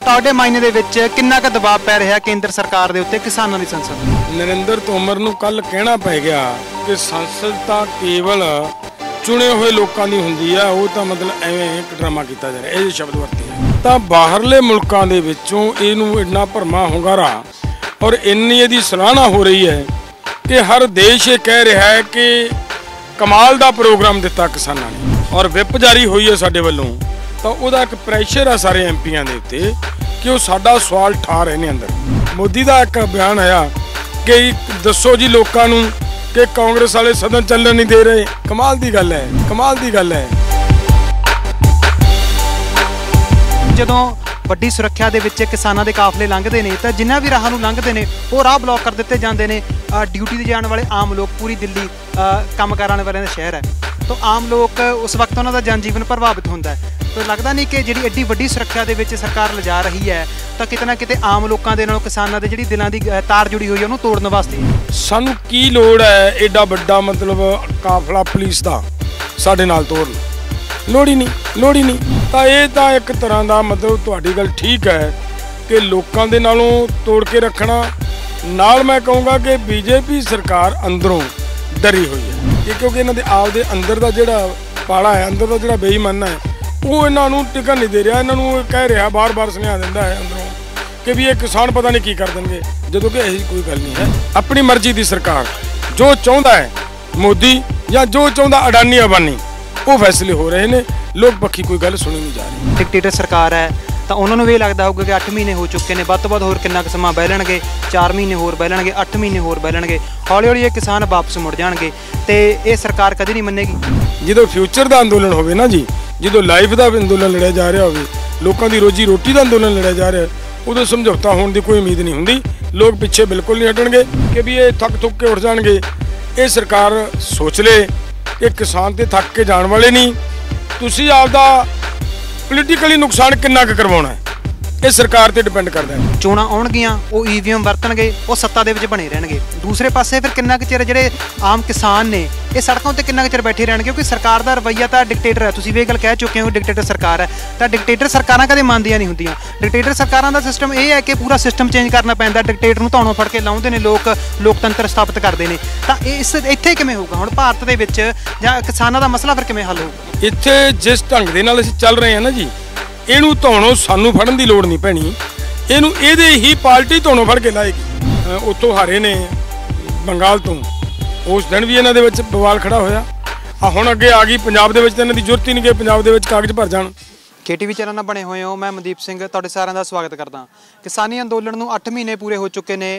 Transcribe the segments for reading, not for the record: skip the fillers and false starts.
ਤੁਹਾਡੇ ਮਾਇਨੇ ਦੇ ਵਿੱਚ ਕਿੰਨਾ ਕੁ ਦਬਾਅ ਪੈ ਰਿਹਾ ਕੇਂਦਰ ਸਰਕਾਰ ਦੇ ਉੱਤੇ ਕਿਸਾਨਾਂ ਦੀ ਸੰਸਦ? ਨਰਿੰਦਰ ਤੋਮਰ ਨੂੰ ਕੱਲ ਕਹਿਣਾ ਪੈ ਗਿਆ ਕਿ ਸੰਸਦ ਤਾਂ ਕੇਵਲ ਚੁਣੇ ਹੋਏ ਲੋਕਾਂ ਦੀ ਹੁੰਦੀ ਆ, ਉਹ ਤਾਂ ਮਤਲਬ ਐਵੇਂ ਇੱਕ ਡਰਾਮਾ ਕੀਤਾ ਜਾ ਰਿਹਾ, ਇਹ ਸ਼ਬਦ ਵਰਤੇ ਤਾਂ ਬਾਹਰਲੇ ਮੁਲਕਾਂ ਦੇ ਵਿੱਚੋਂ ਇਹਨੂੰ ਇੰਨਾ ਭਰਮਾ ਹੁੰਗਾਰਾ ਔਰ ਇੰਨੀ ਇਹਦੀ ਸਰਾਹਨਾ ਹੋ ਰਹੀ ਹੈ ਕਿ ਹਰ ਦੇਸ਼ ਇਹ ਕਹਿ ਰਿਹਾ ਹੈ ਕਿ ਕਮਾਲ ਦਾ ਪ੍ਰੋਗਰਾਮ ਦਿੱਤਾ ਕਿਸਾਨਾਂ ਨੇ ਔਰ ਵਿਪ ਜਾਰੀ ਹੋਈ ਹੈ ਸਾਡੇ ਵੱਲੋਂ, ਤਾਂ ਉਹਦਾ ਇੱਕ ਪ੍ਰੈਸ਼ਰ ਆ ਸਾਰੇ ਐਮਪੀਆਂ ਦੇ ਉੱਤੇ ਕਿ ਉਹ ਸਾਡਾ ਸਵਾਲ ਠਾ ਰਹੇ ਨੇ ਅੰਦਰ। ਮੋਦੀ ਦਾ ਇੱਕ ਬਿਆਨ ਆਇਆ ਕਿ ਦੱਸੋ ਜੀ ਲੋਕਾਂ ਨੂੰ ਕਿ ਕਾਂਗਰਸ ਵਾਲੇ ਸਦਨ ਚੱਲਣ ਨਹੀਂ ਦੇ ਰਹੇ। ਕਮਾਲ ਦੀ ਗੱਲ ਹੈ, ਕਮਾਲ ਦੀ ਗੱਲ ਹੈ। ਜਦੋਂ ਵੱਡੀ ਸੁਰੱਖਿਆ ਦੇ ਵਿੱਚ ਕਿਸਾਨਾਂ ਦੇ ਕਾਫਲੇ ਲੰਘਦੇ ਨੇ ਤਾਂ ਜਿਨ੍ਹਾਂ ਵੀ ਰਾਹਾਂ ਨੂੰ ਲੰਘਦੇ ਨੇ ਉਹ ਰਾਹ ਬਲੌਕ ਕਰ ਦਿੱਤੇ ਜਾਂਦੇ ਨੇ। ਡਿਊਟੀ ਤੇ ਜਾਣ ਵਾਲੇ ਆਮ ਲੋਕ, ਪੂਰੀ ਦਿੱਲੀ ਕੰਮ ਕਰਨ ਵਾਲਿਆਂ ਦਾ ਸ਼ਹਿਰ ਹੈ, ਤਾਂ ਆਮ ਲੋਕ ਉਸ ਵਕਤ ਉਹਨਾਂ ਦਾ ਜਨਜੀਵਨ ਪ੍ਰਭਾਵਿਤ ਹੁੰਦਾ ਹੈ। ਤਾਂ ਲੱਗਦਾ ਨਹੀਂ ਕਿ ਜਿਹੜੀ ਐਡੀ ਵੱਡੀ ਸੁਰੱਖਿਆ ਦੇ ਵਿੱਚ ਸਰਕਾਰ ਲਿਜਾ ਰਹੀ ਹੈ ਤਾਂ ਕਿਤੇ ਨਾ ਕਿਤੇ ਆਮ ਲੋਕਾਂ ਦੇ ਨਾਲ ਕਿਸਾਨਾਂ ਦੇ ਜਿਹੜੀ ਦਿਲਾਂ ਦੀ ਤਾਰ ਜੁੜੀ ਹੋਈ ਹੈ ਉਹਨੂੰ ਤੋੜਨ ਵਾਸਤੇ ਸਾਨੂੰ ਕੀ ਲੋੜ ਹੈ ਐਡਾ ਵੱਡਾ ਮਤਲਬ ਕਾਫਲਾ ਪੁਲਿਸ ਦਾ ਸਾਡੇ ਨਾਲ ਤੋੜਨ? ਲੋੜ ਹੀ ਨਹੀਂ, ਲੋੜ ਹੀ ਨਹੀਂ। ਤਾਂ ਇਹ ਤਾਂ ਇੱਕ ਤਰ੍ਹਾਂ ਦਾ ਮਤਲਬ ਤੁਹਾਡੀ ਗੱਲ ਠੀਕ ਹੈ ਕਿ ਲੋਕਾਂ ਦੇ ਨਾਲੋਂ ਤੋੜ ਕੇ ਰੱਖਣਾ। ਨਾਲ ਮੈਂ ਕਹੂੰਗਾ ਕਿ ਬੀਜੇਪੀ ਸਰਕਾਰ ਅੰਦਰੋਂ ਡਰੀ ਹੋਈ ਹੈ ਕਿਉਂਕਿ ਇਹਨਾਂ ਦੇ ਆਪ ਦੇ ਅੰਦਰ ਦਾ ਜਿਹੜਾ ਪਾਲਾ ਹੈ, ਅੰਦਰ ਦਾ ਜਿਹੜਾ ਬੇਈਮਾਨਾ ਹੈ, ਉਹ ਇਹਨਾਂ ਨੂੰ ਟਿਕਣ ਨਹੀਂ ਦੇ ਰਿਹਾ। ਇਹਨਾਂ ਨੂੰ ਕਹਿ ਰਿਹਾ, ਬਾਰ-ਬਾਰ ਸੁਨੇਹਾ ਦਿੰਦਾ ਹੈ ਅੰਦਰੋਂ ਕਿ ਵੀ ਇਹ ਕਿਸਾਨ ਪਤਾ ਨਹੀਂ ਕੀ ਕਰ ਦੇਣਗੇ, ਜਦੋਂ ਕਿ ਇਹੋ ਕੋਈ ਗੱਲ ਨਹੀਂ ਹੈ। ਆਪਣੀ ਮਰਜ਼ੀ ਦੀ ਸਰਕਾਰ, ਜੋ ਚਾਹੁੰਦਾ ਹੈ ਮੋਦੀ ਜਾਂ ਜੋ ਚਾਹੁੰਦਾ ਅਡਾਨੀ ਅੰਬਾਨੀ, ਉਹ ਫੈਸਲੇ ਹੋ ਰਹੇ ਨੇ। ਲੋਕ ਪੱਖੀ ਕੋਈ ਗੱਲ ਸੁਣੀ ਨਹੀਂ ਜਾ ਰਹੀ। ਡਿਕਟੇਟਰ ਸਰਕਾਰ ਹੈ ਤਾਂ ਉਹਨਾਂ ਨੂੰ ਵੀ ਇਹ ਲੱਗਦਾ ਹੋਊਗਾ ਕਿ 8 ਮਹੀਨੇ ਹੋ ਚੁੱਕੇ ਨੇ, ਵੱਧ ਤੋਂ ਵੱਧ ਹੋਰ ਕਿੰਨਾ ਕੁ ਸਮਾਂ ਬਹਿ ਲੈਣਗੇ, 4 ਮਹੀਨੇ ਹੋਰ ਬਹਿ ਲੈਣਗੇ, 8 ਮਹੀਨੇ ਹੋਰ ਬਹਿ ਲੈਣਗੇ, ਹੌਲੀ ਹੌਲੀ ਇਹ ਕਿਸਾਨ ਵਾਪਸ ਮੁੜ ਜਾਣਗੇ ਤੇ ਇਹ ਸਰਕਾਰ ਕਦੇ ਨਹੀਂ ਮੰਨੇਗੀ। ਜਦੋਂ ਫਿਊਚਰ ਦਾ ਅੰਦੋਲਨ ਹੋਵੇ ਨਾ ਜੀ, ਜਦੋਂ ਲਾਈਫ ਦਾ ਅੰਦੋਲਨ ਲੜਿਆ ਜਾ ਰਿਹਾ ਹੋਵੇ, ਲੋਕਾਂ ਦੀ ਰੋਜੀ ਰੋਟੀ ਦਾ ਅੰਦੋਲਨ ਲੜਿਆ ਜਾ ਰਿਹਾ, ਉਦੋਂ ਸਮਝੌਤਾ ਹੋਣ ਦੀ ਕੋਈ ਉਮੀਦ ਨਹੀਂ ਹੁੰਦੀ। ਲੋਕ ਪਿੱਛੇ ਬਿਲਕੁਲ ਨਹੀਂ ਹਟਣਗੇ ਕਿ ਵੀ ਇਹ ਥੱਕ ਥੁੱਕ ਕੇ ਉੱਠ ਜਾਣਗੇ। ਇਹ ਸਰਕਾਰ ਸੋਚ ਲੇ ਕਿ ਕਿਸਾਨ ਤੇ ਥੱਕ ਕੇ ਜਾਣ ਵਾਲੇ ਨਹੀਂ। ਤੁਸੀਂ ਆਪਦਾ ਪੋਲੀਟੀਕਲੀ ਨੁਕਸਾਨ ਕਿੰਨਾ ਕੁ ਕਰਵਾਉਣਾ ਹੈ, ਇਹ ਸਰਕਾਰ ਤੇ ਡਿਪੈਂਡ ਕਰਦਾ ਹੈ। ਚੋਣਾਂ ਆਉਣਗੀਆਂ, ਉਹ ਈਵੀਐਮ ਵਰਤਣਗੇ, ਉਹ ਸੱਤਾ ਦੇ ਵਿੱਚ ਬਣੇ ਰਹਿਣਗੇ। ਦੂਸਰੇ ਪਾਸੇ ਫਿਰ ਕਿੰਨਾ ਕੁ ਚਿਰ ਜਿਹੜੇ ਆਮ ਕਿਸਾਨ ਨੇ ਇਹ ਸੜਕਾਂ ਉੱਤੇ ਕਿੰਨਾ ਕੁ ਚਿਰ ਬੈਠੇ ਰਹਿਣਗੇ, ਕਿਉਂਕਿ ਸਰਕਾਰ ਦਾ ਰਵੱਈਆ ਤਾਂ ਡਿਕਟੇਟਰ ਹੈ। ਤੁਸੀਂ ਵੀ ਇਹ ਗੱਲ ਕਹਿ ਚੁੱਕੇ ਹੋ ਡਿਕਟੇਟਰ ਸਰਕਾਰ ਹੈ, ਤਾਂ ਡਿਕਟੇਟਰ ਸਰਕਾਰਾਂ ਕਦੇ ਮੰਨਦੀਆਂ ਨਹੀਂ ਹੁੰਦੀਆਂ। ਡਿਕਟੇਟਰ ਸਰਕਾਰਾਂ ਦਾ ਸਿਸਟਮ ਇਹ ਹੈ ਕਿ ਪੂਰਾ ਸਿਸਟਮ ਚੇਂਜ ਕਰਨਾ ਪੈਂਦਾ। ਡਿਕਟੇਟਰ ਨੂੰ ਧੌਣੋਂ ਫੜ ਕੇ ਲਾਉਂਦੇ ਨੇ ਲੋਕ, ਲੋਕਤੰਤਰ ਸਥਾਪਿਤ ਕਰਦੇ ਨੇ। ਤਾਂ ਇੱਥੇ ਕਿਵੇਂ ਹੋਊਗਾ ਹੁਣ ਭਾਰਤ ਦੇ ਵਿੱਚ, ਜਾਂ ਕਿਸਾਨਾਂ ਦਾ ਮਸਲਾ ਫਿਰ ਕਿਵੇਂ ਹੱਲ ਹੋਊਗਾ? ਇੱਥੇ ਜਿਸ ਢੰਗ ਦੇ ਨਾਲ ਅਸੀਂ ਚੱਲ ਰਹੇ ਹਾਂ ਨਾ ਜੀ, ਇਹਨੂੰ ਧੌਣੋਂ ਸਾਨੂੰ ਫੜਨ ਦੀ ਲੋੜ ਨਹੀਂ ਪੈਣੀ। ਇਹਨੂੰ ਇਹਦੇ ਹੀ ਪਾਰਟੀ ਧੌਣੋਂ ਫੜ ਕੇ ਲਾਏਗੀ। ਉੱਥੋਂ ਹਾਰੇ ਨੇ ਬੰਗਾਲ ਤੋਂ, ਉਸ ਦਿਨ ਵੀ ਇਹਨਾਂ ਦੇ ਵਿੱਚ ਬਵਾਲ ਖੜਾ ਹੋਇਆ। ਹੁਣ ਅੱਗੇ ਆ ਗਈ ਪੰਜਾਬ ਦੇ ਵਿੱਚ, ਤਾਂ ਇਹਨਾਂ ਦੀ ਜ਼ਰੂਰਤ ਹੀ ਨਹੀਂ ਕਿ ਪੰਜਾਬ ਦੇ ਵਿੱਚ ਕਾਗਜ਼ ਭਰ ਜਾਣ। KTV ਚੈਨਲ ਨਾਲ ਬਣੇ ਹੋਏ ਹੋ, ਮੈਂ ਮਨਦੀਪ ਸਿੰਘ ਤੁਹਾਡੇ ਸਾਰਿਆਂ ਦਾ ਸਵਾਗਤ ਕਰਦਾ। ਕਿਸਾਨੀ ਅੰਦੋਲਨ ਨੂੰ 8 ਮਹੀਨੇ ਪੂਰੇ ਹੋ ਚੁੱਕੇ ਨੇ।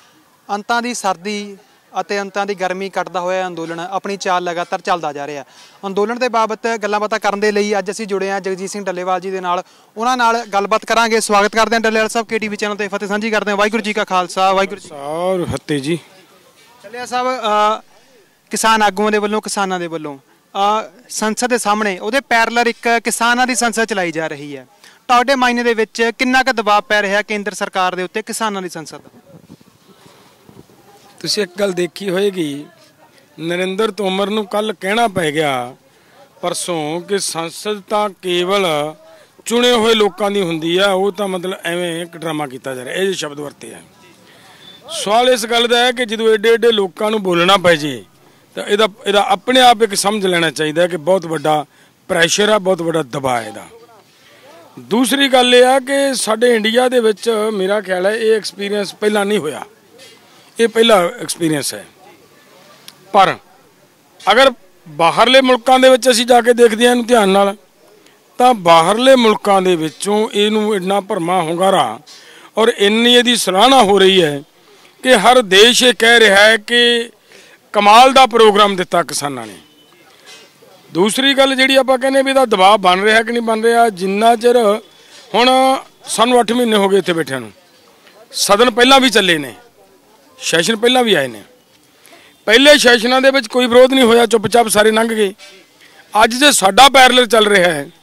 ਅੰਤਾਂ ਦੀ ਸਰਦੀ ਅਤੇ ਅੰਤਾਂ ਦੀ ਗਰਮੀ ਕੱਟਦਾ ਹੋਇਆ ਅੰਦੋਲਨ ਆਪਣੀ ਚਾਲ ਲਗਾਤਾਰ ਚੱਲਦਾ ਜਾ ਰਿਹਾ। ਅੰਦੋਲਨ ਦੇ ਬਾਬਤ ਗੱਲਾਂ ਬਾਤਾਂ ਕਰਨ ਦੇ ਲਈ ਅੱਜ ਅਸੀਂ ਜੁੜੇ ਹਾਂ ਜਗਜੀਤ ਸਿੰਘ ਡੱਲੇਵਾਲ ਜੀ ਦੇ ਨਾਲ। ਉਹਨਾਂ ਨਾਲ ਗੱਲਬਾਤ ਕਰਾਂਗੇ। ਸਵਾਗਤ ਕਰਦੇ ਹਾਂ ਡੱਲੇਵਾਲ ਸਾਹਿਬ KTV ਚੈਨਲ ਤੇ, ਫਤਿਹ ਸਾਂਝੀ ਕਰਦੇ ਹਾਂ। ਵਾਹਿਗੁਰੂ ਜੀ ਕਾ ਖਾਲਸਾ, ਵਾਹਿਗੁਰੂ ਜੀ ਕੀ ਫਤਿਹ ਜੀ। ਡੱਲੇਵਾਲ ਸਾਹਿਬ, ਕਿਸਾਨ ਆਗੂਆਂ ਦੇ ਵੱਲੋਂ, ਕਿਸਾਨਾਂ ਦੇ ਵੱਲੋਂ ਸੰਸਦ ਦੇ ਸਾਹਮਣੇ ਉਹਦੇ ਪੈਰਲਰ ਇੱਕ ਕਿਸਾਨਾਂ ਦੀ ਸੰਸਦ ਚਲਾਈ ਜਾ ਰਹੀ ਹੈ। ਤੁਹਾਡੇ ਮਾਇਨੇ ਦੇ ਵਿੱਚ ਕਿੰਨਾ ਕੁ ਦਬਾਅ ਪੈ ਰਿਹਾ ਕੇਂਦਰ ਸਰਕਾਰ ਦੇ ਉੱਤੇ ਕਿਸਾਨਾਂ ਦੀ ਸੰਸਦ? ਤੁਸੀਂ ਇੱਕ ਗੱਲ ਦੇਖੀ ਹੋਏਗੀ, ਨਰਿੰਦਰ ਤੋਮਰ ਨੂੰ ਕੱਲ ਕਹਿਣਾ ਪੈ ਗਿਆ ਪਰਸੋਂ ਕਿ ਸੰਸਦ ਤਾਂ ਕੇਵਲ ਚੁਣੇ ਹੋਏ ਲੋਕਾਂ ਦੀ ਹੁੰਦੀ ਆ, ਉਹ ਤਾਂ ਮਤਲਬ ਐਵੇਂ ਇੱਕ ਡਰਾਮਾ ਕੀਤਾ ਜਾ ਰਿਹਾ, ਇਹ ਸ਼ਬਦ ਵਰਤੇ ਆ। ਸਵਾਲ ਇਸ ਗੱਲ ਦਾ ਹੈ ਕਿ ਜਦੋਂ ਏਡੇ ਏਡੇ ਲੋਕਾਂ ਨੂੰ ਬੋਲਣਾ ਪੈ ਜੇ ਤਾਂ ਇਹਦਾ ਆਪਣੇ ਆਪ ਇੱਕ ਸਮਝ ਲੈਣਾ ਚਾਹੀਦਾ ਕਿ ਬਹੁਤ ਵੱਡਾ ਪ੍ਰੈਸ਼ਰ ਆ, ਬਹੁਤ ਵੱਡਾ ਦਬਾਅ ਇਹਦਾ। ਦੂਸਰੀ ਗੱਲ ਇਹ ਆ ਕਿ ਸਾਡੇ ਇੰਡੀਆ ਦੇ ਵਿੱਚ ਮੇਰਾ ਖਿਆਲ ਹੈ ਇਹ ਐਕਸਪੀਰੀਅੰਸ ਪਹਿਲਾਂ ਨਹੀਂ ਹੋਇਆ, ਇਹ ਪਹਿਲਾ ਐਕਸਪੀਰੀਅੰਸ ਹੈ। ਪਰ ਅਗਰ ਬਾਹਰਲੇ ਮੁਲਕਾਂ ਦੇ ਵਿੱਚ ਅਸੀਂ ਜਾ ਕੇ ਦੇਖਦੇ ਹਾਂ ਇਹਨੂੰ ਧਿਆਨ ਨਾਲ, ਤਾਂ ਬਾਹਰਲੇ ਮੁਲਕਾਂ ਦੇ ਵਿੱਚੋਂ ਇਹਨੂੰ ਇੰਨਾ ਭਰਮਾ ਹੁੰਗਾਰਾ ਔਰ ਇੰਨੀ ਇਹਦੀ ਸਰਾਹਨਾ ਹੋ ਰਹੀ ਹੈ ਕਿ ਹਰ ਦੇਸ਼ ਇਹ ਕਹਿ ਰਿਹਾ ਹੈ ਕਿ ਕਮਾਲ ਦਾ ਪ੍ਰੋਗਰਾਮ ਦਿੱਤਾ ਕਿਸਾਨਾਂ ਨੇ। ਦੂਸਰੀ ਗੱਲ ਜਿਹੜੀ ਆਪਾਂ ਕਹਿੰਦੇ ਵੀ ਇਹਦਾ ਦਬਾਅ ਬਣ ਰਿਹਾ ਕਿ ਨਹੀਂ ਬਣ ਰਿਹਾ, ਜਿੰਨਾ ਚਿਰ ਹੁਣ ਸਾਨੂੰ 8 ਮਹੀਨੇ ਹੋ ਗਏ ਇੱਥੇ ਬੈਠਿਆਂ ਨੂੰ, ਸਦਨ ਪਹਿਲਾਂ ਵੀ ਚੱਲੇ ਨੇ, ਸੈਸ਼ਨ ਪਹਿਲਾਂ ਵੀ ਆਏ ਨੇ। ਪਹਿਲੇ ਸੈਸ਼ਨਾਂ ਦੇ ਵਿੱਚ ਕੋਈ ਵਿਰੋਧ ਨਹੀਂ ਹੋਇਆ, ਚੁੱਪਚਾਪ ਸਾਰੇ ਲੰਘ ਗਏ। ਅੱਜ ਜੇ ਸਾਡਾ ਪੈਰਲਰ ਚੱਲ ਰਿਹਾ ਹੈ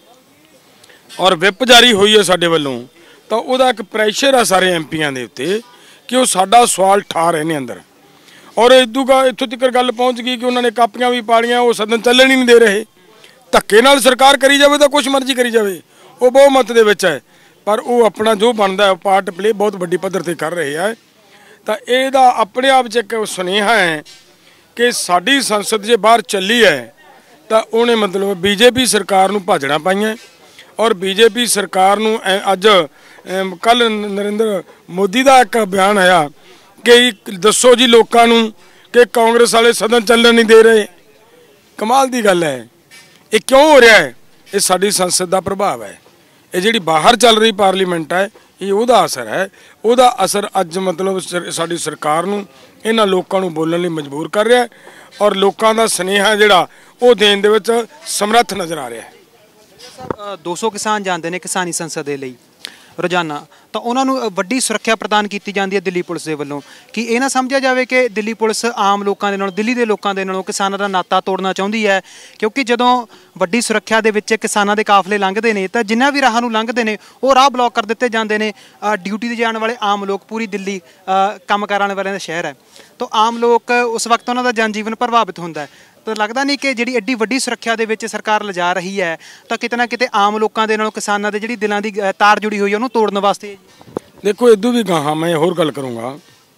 ਔਰ ਵਿਪ ਜਾਰੀ ਹੋਈ ਹੈ ਸਾਡੇ ਵੱਲੋਂ, ਤਾਂ ਉਹਦਾ ਇੱਕ ਪ੍ਰੈਸ਼ਰ ਆ ਸਾਰੇ ਐਮਪੀਆਂ ਦੇ ਉੱਤੇ ਕਿ ਉਹ ਸਾਡਾ ਸਵਾਲ ਠਾ ਰਹੇ ਨੇ ਅੰਦਰ। ਔਰ ਇੱਥੋਂ ਤੱਕ ਗੱਲ ਪਹੁੰਚ ਗਈ ਕਿ ਉਹਨਾਂ ਨੇ ਕਾਪੀਆਂ ਵੀ ਪਾੜੀਆਂ, ਉਹ ਸਦਨ ਚੱਲਣ ਹੀ ਨਹੀਂ ਦੇ ਰਹੇ। ਧੱਕੇ ਨਾਲ ਸਰਕਾਰ ਕਰੀ ਜਾਵੇ ਤਾਂ ਕੁਛ ਮਰਜ਼ੀ ਕਰੀ ਜਾਵੇ, ਉਹ ਬਹੁਮਤ ਦੇ ਵਿੱਚ ਹੈ, ਪਰ ਉਹ ਆਪਣਾ ਜੋ ਬਣਦਾ ਪਾਰਟ ਪਲੇ ਬਹੁਤ ਵੱਡੀ ਪੱਧਰ ਤੇ ਕਰ ਰਹੇ ਆ। ਤਾਂ ਇਹਦਾ ਆਪਣੇ ਆਪ 'ਚ ਇੱਕ ਸੁਨੇਹਾ ਹੈ ਕਿ ਸਾਡੀ ਸੰਸਦ ਜੇ ਬਾਹਰ ਚੱਲੀ ਹੈ ਤਾਂ ਉਹਨੇ ਮਤਲਬ ਬੀਜੇਪੀ ਸਰਕਾਰ ਨੂੰ ਭਾਜੜਾਂ ਪਾਈਆਂ। ਔਰ ਬੀਜੇਪੀ ਸਰਕਾਰ ਨੂੰ ਅੱਜ ਕੱਲ ਨਰਿੰਦਰ ਮੋਦੀ ਦਾ ਇੱਕ ਬਿਆਨ ਆਇਆ ਕਿ ਦੱਸੋ ਜੀ ਲੋਕਾਂ ਨੂੰ ਕਿ ਕਾਂਗਰਸ ਵਾਲੇ ਸਦਨ ਚੱਲਣ ਨਹੀਂ ਦੇ ਰਹੇ। ਕਮਾਲ ਦੀ ਗੱਲ ਹੈ। ਇਹ ਕਿਉਂ ਹੋ ਰਿਹਾ ਹੈ? ਇਹ ਸਾਡੀ ਸੰਸਦ ਦਾ ਪ੍ਰਭਾਵ ਹੈ। ਇਹ ਜਿਹੜੀ ਬਾਹਰ ਚੱਲ ਰਹੀ ਪਾਰਲੀਮੈਂਟ ਹੈ ਇਹ ਉਹਦਾ ਅਸਰ ਹੈ। ਉਹਦਾ ਅਸਰ ਅੱਜ ਮਤਲਬ ਸਾਡੀ ਸਰਕਾਰ ਨੂੰ ਇਹਨਾਂ ਲੋਕਾਂ ਨੂੰ ਬੋਲਣ ਲਈ ਮਜਬੂਰ ਕਰ ਰਿਹਾ ਔਰ ਲੋਕਾਂ ਦਾ ਸੁਨੇਹਾ ਜਿਹੜਾ ਉਹ ਦੇਣ ਦੇ ਵਿੱਚ ਸਮਰੱਥ ਨਜ਼ਰ ਆ ਰਿਹਾ ਹੈ। 200 ਕਿਸਾਨ ਜਾਂਦੇ ਨੇ ਕਿਸਾਨੀ ਸੰਸਦ ਦੇ ਲਈ ਰੋਜ਼ਾਨਾ, ਤਾਂ ਉਹਨਾਂ ਨੂੰ ਵੱਡੀ ਸੁਰੱਖਿਆ ਪ੍ਰਦਾਨ ਕੀਤੀ ਜਾਂਦੀ ਹੈ ਦਿੱਲੀ ਪੁਲਿਸ ਦੇ ਵੱਲੋਂ। ਕਿ ਇਹ ਨਾ ਸਮਝਿਆ ਜਾਵੇ ਕਿ ਦਿੱਲੀ ਪੁਲਿਸ ਆਮ ਲੋਕਾਂ ਦੇ ਨਾਲ, ਦਿੱਲੀ ਦੇ ਲੋਕਾਂ ਦੇ ਨਾਲੋਂ ਕਿਸਾਨਾਂ ਦਾ ਨਾਤਾ ਤੋੜਨਾ ਚਾਹੁੰਦੀ ਹੈ, ਕਿਉਂਕਿ ਜਦੋਂ ਵੱਡੀ ਸੁਰੱਖਿਆ ਦੇ ਵਿੱਚ ਕਿਸਾਨਾਂ ਦੇ ਕਾਫਲੇ ਲੰਘਦੇ ਨੇ ਤਾਂ ਜਿੰਨਾ ਵੀ ਰਾਹਾਂ ਨੂੰ ਲੰਘਦੇ ਨੇ ਉਹ ਰਾਹ ਬਲੌਕ ਕਰ ਦਿੱਤੇ ਜਾਂਦੇ ਨੇ। ਡਿਊਟੀ 'ਤੇ ਜਾਣ ਵਾਲੇ ਆਮ ਲੋਕ, ਪੂਰੀ ਦਿੱਲੀ ਕੰਮ ਕਰਨ ਵਾਲਿਆਂ ਦਾ ਸ਼ਹਿਰ ਹੈ, ਤਾਂ ਆਮ ਲੋਕ ਉਸ ਵਕਤ ਉਹਨਾਂ ਦਾ ਜਨਜੀਵਨ ਪ੍ਰਭਾਵਿਤ ਹੁੰਦਾ ਹੈ। ਤਾਂ ਲੱਗਦਾ ਨਹੀਂ ਕਿ ਜਿਹੜੀ ਐਡੀ ਵੱਡੀ ਸੁਰੱਖਿਆ ਦੇ ਵਿੱਚ ਸਰਕਾਰ ਲਿਜਾ ਰਹੀ ਹੈ ਤਾਂ ਕਿਤੇ ਨਾ ਕਿਤੇ ਆਮ ਲੋਕਾਂ ਦੇ ਨਾਲੋਂ ਕਿਸਾਨਾਂ ਦੇ ਜਿਹੜੀ ਦਿਲਾਂ ਦੀ ਤਾਰ ਜੁੜੀ ਹੋਈ ਹੈ ਉਹਨੂੰ ਤੋੜਨ ਵਾਸਤੇ? ਦੇਖੋ ਇਦੋਂ ਵੀ ਕਹਾਂ ਮੈਂ ਹੋਰ ਗੱਲ ਕਰੂੰਗਾ।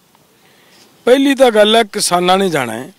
ਪਹਿਲੀ ਤਾਂ ਗੱਲ ਹੈ ਕਿਸਾਨਾਂ ਨੇ ਜਾਣਾ ਹੈ।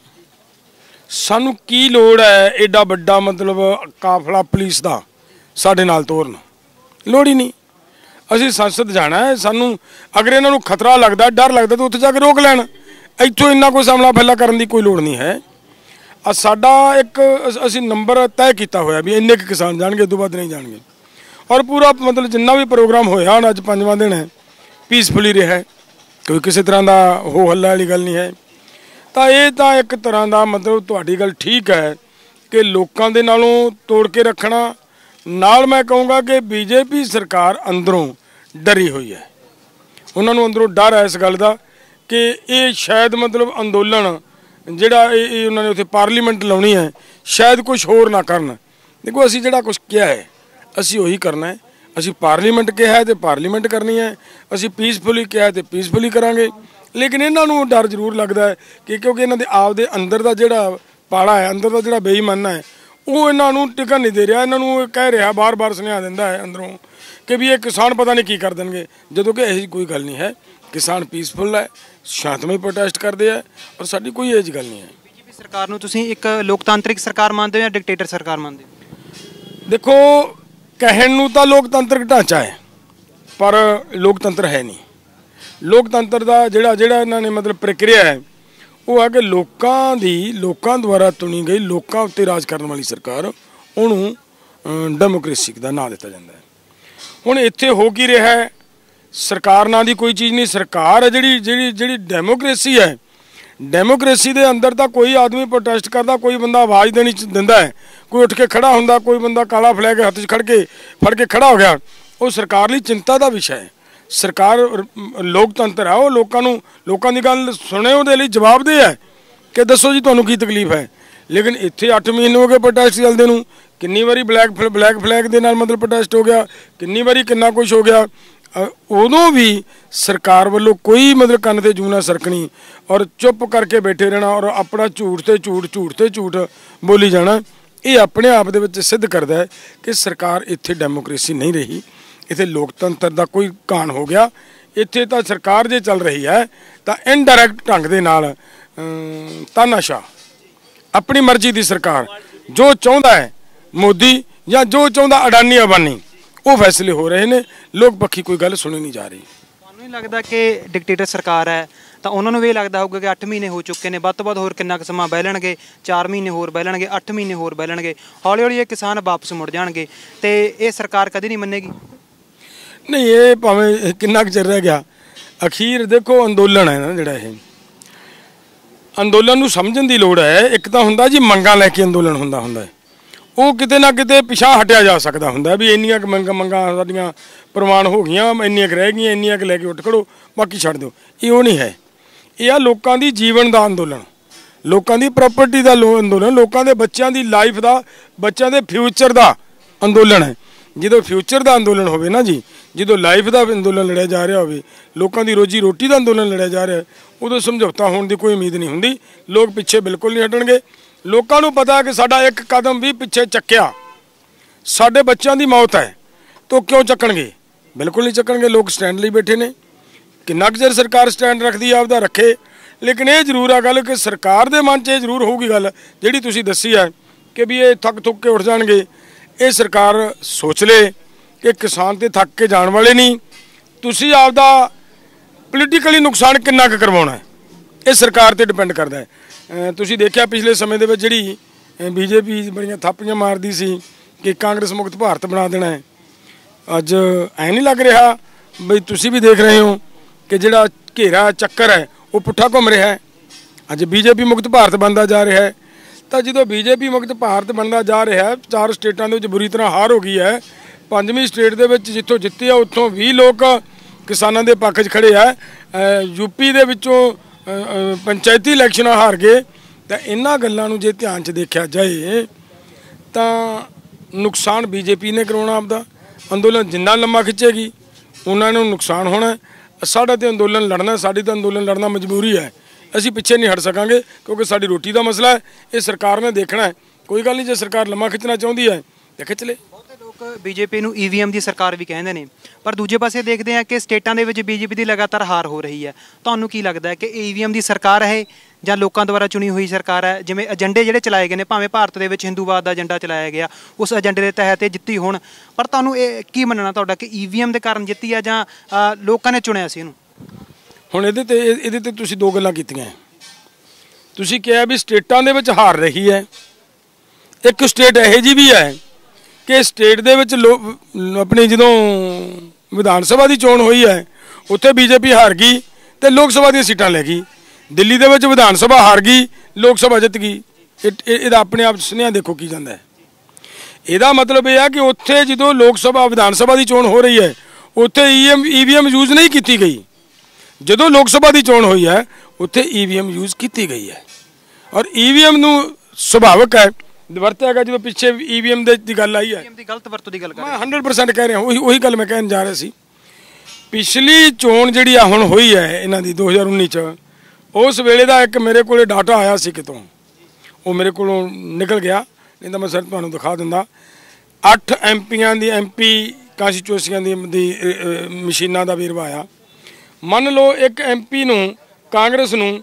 ਸਾਨੂੰ ਕੀ ਲੋੜ ਹੈ ਐਡਾ ਵੱਡਾ ਮਤਲਬ ਕਾਫਲਾ ਪੁਲਿਸ ਦਾ ਸਾਡੇ ਨਾਲ ਤੋਰਨ? ਲੋੜ ਹੀ ਨਹੀਂ। ਅਸੀਂ ਸੰਸਦ ਜਾਣਾ ਹੈ। ਸਾਨੂੰ ਅਗਰ ਇਹਨਾਂ ਨੂੰ ਖਤਰਾ ਲੱਗਦਾ, ਡਰ ਲੱਗਦਾ ਤਾਂ ਉੱਥੇ ਜਾ ਕੇ ਰੋਕ ਲੈਣ। ਇੱਥੋਂ ਇੰਨਾ ਕੋਈ ਸਾਹਮਣਾ ਫੈਲਾ ਕਰਨ ਦੀ ਕੋਈ ਲੋੜ ਨਹੀਂ ਹੈ। ਸਾਡਾ ਇੱਕ ਅਸੀਂ ਨੰਬਰ ਤੈਅ ਕੀਤਾ ਹੋਇਆ ਵੀ ਇੰਨੇ ਕੁ ਕਿਸਾਨ ਜਾਣਗੇ, ਉਦੋਂ ਬਾਅਦ ਨਹੀਂ ਜਾਣਗੇ। ਔਰ ਪੂਰਾ ਮਤਲਬ ਜਿੰਨਾ ਵੀ ਪ੍ਰੋਗਰਾਮ ਹੋਇਆ ਹੁਣ ਅੱਜ 5ਵਾਂ ਦਿਨ ਹੈ, ਪੀਸਫੁਲੀ ਰਿਹਾ, ਕੋਈ ਕਿਸੇ ਤਰ੍ਹਾਂ ਦਾ ਹੋ ਹੱਲਾ ਵਾਲੀ ਗੱਲ ਨਹੀਂ ਹੈ। ਤਾਂ ਇਹ ਤਾਂ ਇੱਕ ਤਰ੍ਹਾਂ ਦਾ ਮਤਲਬ ਤੁਹਾਡੀ ਗੱਲ ਠੀਕ ਹੈ ਕਿ ਲੋਕਾਂ ਦੇ ਨਾਲੋਂ ਤੋੜ ਕੇ ਰੱਖਣਾ। ਨਾਲ ਮੈਂ ਕਹੂੰਗਾ ਕਿ ਬੀਜੇਪੀ ਸਰਕਾਰ ਅੰਦਰੋਂ ਡਰੀ ਹੋਈ ਹੈ। ਉਹਨਾਂ ਨੂੰ ਅੰਦਰੋਂ ਡਰ ਹੈ ਇਸ ਗੱਲ ਦਾ ਕਿ ਇਹ ਸ਼ਾਇਦ ਮਤਲਬ ਅੰਦੋਲਨ ਜਿਹੜਾ ਇਹ ਉਹਨਾਂ ਨੇ ਉੱਥੇ ਪਾਰਲੀਮੈਂਟ ਲਾਉਣੀ ਹੈ, ਸ਼ਾਇਦ ਕੁਝ ਹੋਰ ਨਾ ਕਰਨ। ਦੇਖੋ ਅਸੀਂ ਜਿਹੜਾ ਕੁਝ ਕਿਹਾ ਹੈ ਅਸੀਂ ਉਹੀ ਕਰਨਾ ਹੈ। ਅਸੀਂ ਪਾਰਲੀਮੈਂਟ ਕਿਹਾ ਹੈ ਤੇ ਪਾਰਲੀਮੈਂਟ ਕਰਨੀ ਹੈ। ਅਸੀਂ ਪੀਸਫੁਲੀ ਕਿਹਾ ਤੇ ਪੀਸਫੁਲੀ ਕਰਾਂਗੇ। ਲੇਕਿਨ ਇਹਨਾਂ ਨੂੰ ਡਰ ਜ਼ਰੂਰ ਲੱਗਦਾ ਹੈ ਕਿ ਕਿਉਂਕਿ ਇਹਨਾਂ ਦੇ ਆਪ ਦੇ ਅੰਦਰ ਦਾ ਜਿਹੜਾ ਪਾੜਾ ਹੈ, ਅੰਦਰ ਦਾ ਜਿਹੜਾ ਬੇਈਮਾਨਾ ਹੈ, ਉਹ ਇਹਨਾਂ ਨੂੰ ਟਿਕਣ ਨਹੀਂ ਦੇ ਰਿਹਾ। ਇਹਨਾਂ ਨੂੰ ਕਹਿ ਰਿਹਾ, ਬਾਰ-ਬਾਰ ਸੁਨੇਹਾ ਦਿੰਦਾ ਹੈ ਅੰਦਰੋਂ ਕਿ ਵੀ ਇਹ ਕਿਸਾਨ ਪਤਾ ਨਹੀਂ ਕੀ ਕਰ ਦੇਣਗੇ, ਜਦੋਂ ਕਿ ਇਹੋ ਕੋਈ ਗੱਲ ਨਹੀਂ ਹੈ। ਕਿਸਾਨ ਪੀਸਫੁਲ ਹੈ, ਸ਼ਾਂਤਮਈ ਪ੍ਰੋਟੈਸਟ ਕਰਦੇ ਆ ਔਰ ਸਾਡੀ ਕੋਈ ਇਹ ਜਿਹੀ ਗੱਲ ਨਹੀਂ ਹੈ। ਬੀਜੇਪੀ ਸਰਕਾਰ ਨੂੰ ਤੁਸੀਂ ਇੱਕ ਲੋਕਤਾਂਤਰਿਕ ਸਰਕਾਰ ਮੰਨਦੇ ਹੋ ਜਾਂ ਡਿਕਟੇਟਰ ਸਰਕਾਰ ਮੰਨਦੇ ਹੋ? ਦੇਖੋ ਕਹਿਣ ਨੂੰ ਤਾਂ ਲੋਕਤੰਤਰਿਕ ਢਾਂਚਾ ਹੈ ਪਰ ਲੋਕਤੰਤਰ ਹੈ ਨਹੀਂ। ਲੋਕਤੰਤਰ ਦਾ ਜਿਹੜਾ ਇਹਨਾਂ ਨੇ ਮਤਲਬ ਪ੍ਰਕਿਰਿਆ ਹੈ ਉਹ ਹੈ ਕਿ ਲੋਕਾਂ ਦੁਆਰਾ ਚੁਣੀ ਗਈ, ਲੋਕਾਂ ਉੱਤੇ ਰਾਜ ਕਰਨ ਵਾਲੀ ਸਰਕਾਰ, ਉਹਨੂੰ ਡੈਮੋਕ੍ਰੇਸੀ ਦਾ ਨਾਂ ਦਿੱਤਾ ਜਾਂਦਾ ਹੈ। ਹੁਣ ਇੱਥੇ ਹੋ ਕੀ ਰਿਹਾ ਹੈ? ਸਰਕਾਰ ਨਾਂ ਦੀ ਕੋਈ ਚੀਜ਼ ਨਹੀਂ। ਸਰਕਾਰ ਹੈ ਜਿਹੜੀ ਡੈਮੋਕ੍ਰੇਸੀ ਹੈ। ਡੈਮੋਕ੍ਰੇਸੀ ਦੇ ਅੰਦਰ ਤਾਂ ਕੋਈ ਆਦਮੀ ਪ੍ਰੋਟੈਸਟ ਕਰਦਾ, ਕੋਈ ਬੰਦਾ ਆਵਾਜ਼ ਦੇਣੀ ਦਿੰਦਾ ਹੈ, ਕੋਈ ਉੱਠ ਕੇ ਖੜਾ ਹੁੰਦਾ, ਕੋਈ ਬੰਦਾ ਕਾਲਾ ਫਲੈਗ ਹੱਥ 'ਚ ਫੜ ਕੇ ਖੜਾ ਹੋ ਗਿਆ, ਉਹ ਸਰਕਾਰ ਲਈ ਚਿੰਤਾ ਦਾ ਵਿਸ਼ਾ ਹੈ। ਸਰਕਾਰ ਲੋਕਤੰਤਰ ਹੈ, ਉਹ ਲੋਕਾਂ ਦੀ ਗੱਲ ਸੁਣੇ, ਉਹਦੇ ਲਈ ਜਵਾਬਦੇਹ ਹੈ ਕਿ ਦੱਸੋ ਜੀ ਤੁਹਾਨੂੰ ਕੀ ਤਕਲੀਫ ਹੈ। ਲੇਕਿਨ ਇੱਥੇ 8 ਮਹੀਨੇ ਹੋ ਗਏ ਪ੍ਰੋਟੈਸਟ ਚੱਲਦੇ ਨੂੰ। ਕਿੰਨੀ ਵਾਰੀ ਬਲੈਕ ਫਲੈਗ ਦੇ ਨਾਲ ਮਤਲਬ ਪ੍ਰੋਟੈਸਟ ਹੋ ਗਿਆ, ਕਿੰਨੀ ਵਾਰੀ ਕਿੰਨਾ ਕੁਛ ਹੋ ਗਿਆ। ਉਦੋਂ ਵੀ ਸਰਕਾਰ ਵੱਲੋਂ ਕੋਈ ਮਤਲਬ ਕੰਨ ਤੇ ਜੂੰ ਨਾ ਸਰਕਣੀ ਔਰ ਚੁੱਪ ਕਰਕੇ ਬੈਠੇ ਰਹਿਣਾ ਔਰ ਆਪਣਾ ਝੂਠ ਤੇ ਝੂਠ ਬੋਲੀ ਜਾਣਾ। ਇਹ ਆਪਣੇ ਆਪ ਦੇ ਵਿੱਚ ਸਿੱਧ ਕਰਦਾ ਹੈ ਕਿ ਸਰਕਾਰ ਇੱਥੇ ਡੈਮੋਕ੍ਰੇਸੀ ਨਹੀਂ ਰਹੀ, ਇੱਥੇ ਲੋਕਤੰਤਰ ਦਾ ਕੋਈ ਘਾਣ ਹੋ ਗਿਆ। ਇੱਥੇ ਤਾਂ ਸਰਕਾਰ ਜੇ ਚੱਲ ਰਹੀ ਹੈ ਤਾਂ ਇਨਡਾਇਰੈਕਟ ਢੰਗ ਦੇ ਨਾਲ ਤਾਨਾਸ਼ਾਹ, ਆਪਣੀ ਮਰਜ਼ੀ ਦੀ ਸਰਕਾਰ, ਜੋ ਚਾਹੁੰਦਾ ਹੈ ਮੋਦੀ ਜਾਂ ਜੋ ਚਾਹੁੰਦਾ ਅਡਾਨੀ ਅੰਬਾਨੀ, ਉਹ ਫੈਸਲੇ ਹੋ ਰਹੇ ਨੇ। ਲੋਕ ਪੱਖੀ ਕੋਈ ਗੱਲ ਸੁਣੀ ਨਹੀਂ ਜਾ ਰਹੀ। ਤੁਹਾਨੂੰ ਨਹੀਂ ਲੱਗਦਾ ਕਿ ਡਿਕਟੇਟਰ ਸਰਕਾਰ ਹੈ ਤਾਂ ਉਹਨਾਂ ਨੂੰ ਵੀ ਇਹ ਲੱਗਦਾ ਹੋਊਗਾ ਕਿ 8 ਮਹੀਨੇ ਹੋ ਚੁੱਕੇ ਨੇ, ਵੱਧ ਤੋਂ ਵੱਧ ਹੋਰ ਕਿੰਨਾ ਕੁ ਸਮਾਂ ਬਹਿ ਲੈਣਗੇ? 4 ਮਹੀਨੇ ਹੋਰ ਬਹਿ ਲੈਣਗੇ, 8 ਮਹੀਨੇ ਹੋਰ ਬਹਿ ਲੈਣਗੇ, ਹੌਲੀ ਹੌਲੀ ਇਹ ਕਿਸਾਨ ਵਾਪਸ ਮੁੜ ਜਾਣਗੇ ਤੇ ਇਹ ਸਰਕਾਰ ਕਦੇ ਨਹੀਂ ਮੰਨੇਗੀ। ਨਹੀਂ, ਇਹ ਭਾਵੇਂ ਕਿੰਨਾ ਕੁ ਚਿਰ ਰਹਿ ਗਿਆ, ਅਖੀਰ ਦੇਖੋ ਅੰਦੋਲਨ ਹੈ ਨਾ ਜਿਹੜਾ, ਇਹ ਅੰਦੋਲਨ ਨੂੰ ਸਮਝਣ ਦੀ ਲੋੜ ਹੈ। ਇੱਕ ਤਾਂ ਹੁੰਦਾ ਜੀ ਮੰਗਾਂ ਲੈ ਕੇ ਅੰਦੋਲਨ ਹੁੰਦਾ ਹੈ, ਉਹ ਕਿਤੇ ਨਾ ਕਿਤੇ ਪਿਛਾਂਹ ਹਟਿਆ ਜਾ ਸਕਦਾ ਹੁੰਦਾ ਵੀ ਇੰਨੀਆਂ ਕੁ ਮੰਗਾਂ ਸਾਡੀਆਂ ਪ੍ਰਵਾਨ ਹੋ ਗਈਆਂ, ਇੰਨੀਆਂ ਕੁ ਰਹਿ ਗਈਆਂ, ਇੰਨੀਆਂ ਕੁ ਲੈ ਕੇ ਉੱਠ ਖੜੋ, ਬਾਕੀ ਛੱਡ ਦਿਓ। ਇਹ ਉਹ ਨਹੀਂ ਹੈ। ਇਹ ਆ ਲੋਕਾਂ ਦੀ ਜੀਵਨ ਦਾ ਅੰਦੋਲਨ, ਲੋਕਾਂ ਦੀ ਪ੍ਰਾਪਰਟੀ ਦਾ ਅੰਦੋਲਨ, ਲੋਕਾਂ ਦੇ ਬੱਚਿਆਂ ਦੀ ਲਾਈਫ ਦਾ, ਬੱਚਿਆਂ ਦੇ ਫਿਊਚਰ ਦਾ ਅੰਦੋਲਨ ਹੈ। ਜਦੋਂ ਫਿਊਚਰ ਦਾ ਅੰਦੋਲਨ ਹੋਵੇ ਨਾ ਜੀ, ਜਦੋਂ ਲਾਈਫ ਦਾ ਅੰਦੋਲਨ ਲੜਿਆ ਜਾ ਰਿਹਾ ਹੋਵੇ, ਲੋਕਾਂ ਦੀ ਰੋਜੀ ਰੋਟੀ ਦਾ ਅੰਦੋਲਨ ਲੜਿਆ ਜਾ ਰਿਹਾ, ਉਦੋਂ ਸਮਝੌਤਾ ਹੋਣ ਦੀ ਕੋਈ ਉਮੀਦ ਨਹੀਂ ਹੁੰਦੀ। ਲੋਕ ਪਿੱਛੇ ਬਿਲਕੁਲ ਨਹੀਂ ਹਟਣਗੇ। ਲੋਕਾਂ ਨੂੰ ਪਤਾ ਕਿ ਸਾਡਾ ਇੱਕ ਕਦਮ ਵੀ ਪਿੱਛੇ ਚੱਕਿਆ ਸਾਡੇ ਬੱਚਿਆਂ ਦੀ ਮੌਤ ਹੈ, ਤਾਂ ਕਿਉਂ ਚੱਕਣਗੇ? ਬਿਲਕੁਲ ਨਹੀਂ ਚੱਕਣਗੇ। ਲੋਕ ਸਟੈਂਡ ਲਈ ਬੈਠੇ ਨੇ। ਕਿੰਨਾ ਕੁ ਚਿਰ ਸਰਕਾਰ ਸਟੈਂਡ ਰੱਖਦੀ ਆ, ਆਪਦਾ ਰੱਖੇ। ਲੇਕਿਨ ਇਹ ਜ਼ਰੂਰ ਆ ਗੱਲ ਕਿ ਸਰਕਾਰ ਦੇ ਮਨ 'ਚ ਇਹ ਜ਼ਰੂਰ ਹੋਊਗੀ ਗੱਲ ਜਿਹੜੀ ਤੁਸੀਂ ਦੱਸੀ ਹੈ ਕਿ ਵੀ ਇਹ ਥੱਕ ਥੁੱਕ ਕੇ ਉੱਠ ਜਾਣਗੇ। ਇਹ ਸਰਕਾਰ ਸੋਚ ਲੇ ਕਿ ਕਿਸਾਨ ਤੇ ਥੱਕ ਕੇ ਜਾਣ ਵਾਲੇ ਨਹੀਂ। ਤੁਸੀਂ ਆਪਦਾ ਪੋਲੀਟੀਕਲੀ ਨੁਕਸਾਨ ਕਿੰਨਾ ਕੁ ਕਰਵਾਉਣਾ ਹੈ, ਇਹ ਸਰਕਾਰ ਤੇ ਡਿਪੈਂਡ ਕਰਦਾ ਹੈ। ਤੁਸੀਂ ਦੇਖਿਆ ਪਿਛਲੇ ਸਮੇਂ ਦੇ ਵਿੱਚ ਜਿਹੜੀ ਬੀਜੇਪੀ ਬੜੀਆਂ ਥਾਪੀਆਂ ਮਾਰਦੀ ਸੀ ਕਿ ਕਾਂਗਰਸ ਮੁਕਤ ਭਾਰਤ ਬਣਾ ਦੇਣਾ ਹੈ। ਅੱਜ ਐ ਨਹੀਂ ਲੱਗ ਰਿਹਾ ਬਈ ਤੁਸੀਂ ਵੀ ਦੇਖ ਰਹੇ ਹੋ ਕਿ ਜਿਹੜਾ ਘੇਰਾ ਚੱਕਰ ਹੈ ਉਹ ਪੁੱਠਾ ਘੁੰਮ ਰਿਹਾ ਹੈ। ਅੱਜ ਬੀਜੇਪੀ ਮੁਕਤ ਭਾਰਤ ਬਣਦਾ ਜਾ ਰਿਹਾ ਹੈ। ਤਾਂ ਜਦੋਂ ਬੀਜੇਪੀ ਮੁਕਤ ਭਾਰਤ ਬਣਦਾ ਜਾ ਰਿਹਾ ਹੈ, 4 ਸਟੇਟਾਂ ਦੇ ਵਿੱਚ ਬੁਰੀ ਤਰ੍ਹਾਂ ਹਾਰ ਹੋ ਗਈ ਹੈ। 5ਵੀਂ ਸਟੇਟ ਦੇ ਵਿੱਚ ਜਿੱਥੋਂ ਜਿੱਤੇ ਆ ਉੱਥੋਂ ਵੀ ਲੋਕ ਕਿਸਾਨਾਂ ਦੇ ਪੱਖ 'ਚ ਖੜੇ ਆ। ਯੂਪੀ ਦੇ ਵਿੱਚੋਂ ਪੰਚਾਇਤੀ ਇਲੈਕਸ਼ਨਾਂ ਹਾਰ ਗਏ। ਤਾਂ ਇਹਨਾਂ ਗੱਲਾਂ ਨੂੰ ਜੇ ਧਿਆਨ 'ਚ ਦੇਖਿਆ ਜਾਏ ਤਾਂ ਨੁਕਸਾਨ ਬੀਜੇਪੀ ਨੇ ਕਰਾਉਣਾ। ਆਪਦਾ ਅੰਦੋਲਨ ਜਿੰਨਾ ਲੰਮਾ ਖਿੱਚੇਗੀ ਉਹਨਾਂ ਨੂੰ ਨੁਕਸਾਨ ਹੋਣਾ। ਸਾਡਾ ਤੇ ਅੰਦੋਲਨ ਲੜਨਾ, ਸਾਡੀ ਤਾਂ ਅੰਦੋਲਨ ਲੜਨਾ ਮਜਬੂਰੀ ਹੈ। ਅਸੀਂ ਪਿੱਛੇ ਨਹੀਂ ਹਟ ਸਕਾਂਗੇ ਕਿਉਂਕਿ ਸਾਡੀ ਰੋਟੀ ਦਾ ਮਸਲਾ ਹੈ। ਇਹ ਸਰਕਾਰ ਨੇ ਦੇਖਣਾ ਹੈ। ਕੋਈ ਗੱਲ ਨਹੀਂ, ਜੇ ਸਰਕਾਰ ਲੰਮਾ ਖਿੱਚਣਾ ਚਾਹੁੰਦੀ ਹੈ ਤਾਂ ਖਿੱਚ ਲੇ। ਬਹੁਤੇ ਲੋਕ ਬੀਜੇਪੀ ਨੂੰ ਈਵੀਐਮ ਦੀ ਸਰਕਾਰ ਵੀ ਕਹਿੰਦੇ ਨੇ, ਪਰ ਦੂਜੇ ਪਾਸੇ ਦੇਖਦੇ ਆ ਕਿ ਸਟੇਟਾਂ ਦੇ ਵਿੱਚ ਬੀਜੇਪੀ ਦੀ ਲਗਾਤਾਰ ਹਾਰ ਹੋ ਰਹੀ ਹੈ। ਤੁਹਾਨੂੰ ਕੀ ਲੱਗਦਾ ਹੈ ਕਿ ਈਵੀਐਮ ਦੀ ਸਰਕਾਰ ਹੈ ਜਾਂ ਲੋਕਾਂ ਦੁਆਰਾ ਚੁਣੀ ਹੋਈ ਸਰਕਾਰ ਹੈ? ਜਿਵੇਂ ਏਜੰਡੇ ਜਿਹੜੇ ਚਲਾਏ ਗਏ ਨੇ, ਭਾਵੇਂ ਭਾਰਤ ਦੇ ਵਿੱਚ ਹਿੰਦੂਵਾਦ ਦਾ ਏਜੰਡਾ ਚਲਾਇਆ ਗਿਆ, ਉਸ ਏਜੰਡੇ ਦੇ ਤਹਿਤ ਇਹ ਜਿੱਤੀ ਹੋਣ, ਪਰ ਤੁਹਾਨੂੰ ਇਹ ਕੀ ਮੰਨਣਾ ਤੁਹਾਡਾ ਕਿ ਈਵੀਐਮ ਦੇ ਕਾਰਨ ਜਿੱਤੀ ਹੈ ਜਾਂ ਲੋਕਾਂ ਨੇ ਚੁਣਿਆ ਸੀ ਇਹਨੂੰ? ਹੁਣ ਇਹਦੇ ਤੇ ਤੁਸੀਂ 2 ਗੱਲਾਂ ਕੀਤੀਆਂ। ਤੁਸੀਂ ਕਿਹਾ ਵੀ ਸਟੇਟਾਂ ਦੇ ਵਿੱਚ ਹਾਰ ਰਹੀ ਹੈ। ਇੱਕ ਸਟੇਟ ਇਹੋ ਜਿਹੀ ਵੀ ਹੈ ਕਿ ਸਟੇਟ ਦੇ ਵਿੱਚ ਆਪਣੀ ਜਦੋਂ ਵਿਧਾਨ ਸਭਾ ਦੀ ਚੋਣ ਹੋਈ ਹੈ ਉੱਥੇ ਬੀਜੇਪੀ ਹਾਰ ਗਈ ਤੇ ਲੋਕ ਸਭਾ ਦੀਆਂ ਸੀਟਾਂ ਲੈ ਗਈ। ਦਿੱਲੀ ਦੇ ਵਿੱਚ ਵਿਧਾਨ ਸਭਾ ਹਾਰ ਗਈ, ਲੋਕ ਸਭਾ ਜਿੱਤ ਗਈ। ਇਹਦਾ ਆਪਣੇ ਆਪ ਸੁਨੇਹਾ ਦੇਖੋ ਕੀ ਜਾਂਦਾ ਹੈ। ਇਹਦਾ ਮਤਲਬ ਇਹ ਹੈ ਕਿ ਉੱਥੇ ਜਦੋਂ ਲੋਕ ਸਭਾ ਵਿਧਾਨ ਸਭਾ ਦੀ ਚੋਣ ਹੋ ਰਹੀ ਹੈ ਉੱਥੇ ਈਵੀਐਮ ਯੂਜ਼ ਨਹੀਂ ਕੀਤੀ ਗਈ। ਜਦੋਂ ਲੋਕ ਸਭਾ ਦੀ ਚੋਣ ਹੋਈ ਹੈ ਉੱਥੇ ਈਵੀਐਮ ਯੂਜ਼ ਕੀਤੀ ਗਈ ਹੈ। ਔਰ ਈਵੀਐਮ ਨੂੰ ਸੁਭਾਵਿਕ ਹੈ ਵਰਤਿਆ ਗਿਆ। ਜਦੋਂ ਪਿੱਛੇ ਈਵੀਐਮ ਦੀ ਗੱਲ ਆਈ ਹੈ, ਦੀ ਗਲਤ ਵਰਤੋਂ ਦੀ ਗੱਲ ਕਰ ਮੈਂ 100% ਕਹਿ ਰਿਹਾ। ਉਹੀ ਗੱਲ ਮੈਂ ਕਹਿਣ ਜਾ ਰਿਹਾ ਸੀ। ਪਿਛਲੀ ਚੋਣ ਜਿਹੜੀ ਆ ਹੁਣ ਹੋਈ ਹੈ ਇਹਨਾਂ ਦੀ 2019 ਚ, ਉਸ ਵੇਲੇ ਦਾ ਇੱਕ ਮੇਰੇ ਕੋਲੇ ਡਾਟਾ ਆਇਆ ਸੀ ਕਿਤੋਂ, ਉਹ ਮੇਰੇ ਕੋਲੋਂ ਨਿਕਲ ਗਿਆ, ਨਹੀਂ ਤਾਂ ਮੈਂ ਸਰ ਤੁਹਾਨੂੰ ਦਿਖਾ ਦਿੰਦਾ। 8 ਐਮਪੀਆਂ ਦੀ MP ਕਾਂਸਟੀਚੁਐਂਸੀਆਂ ਦੀ ਮਸ਼ੀਨਾਂ ਦਾ ਵੇਰਵਾ ਆਇਆ। ਮੰਨ ਲਓ ਇੱਕ MP ਨੂੰ ਕਾਂਗਰਸ ਨੂੰ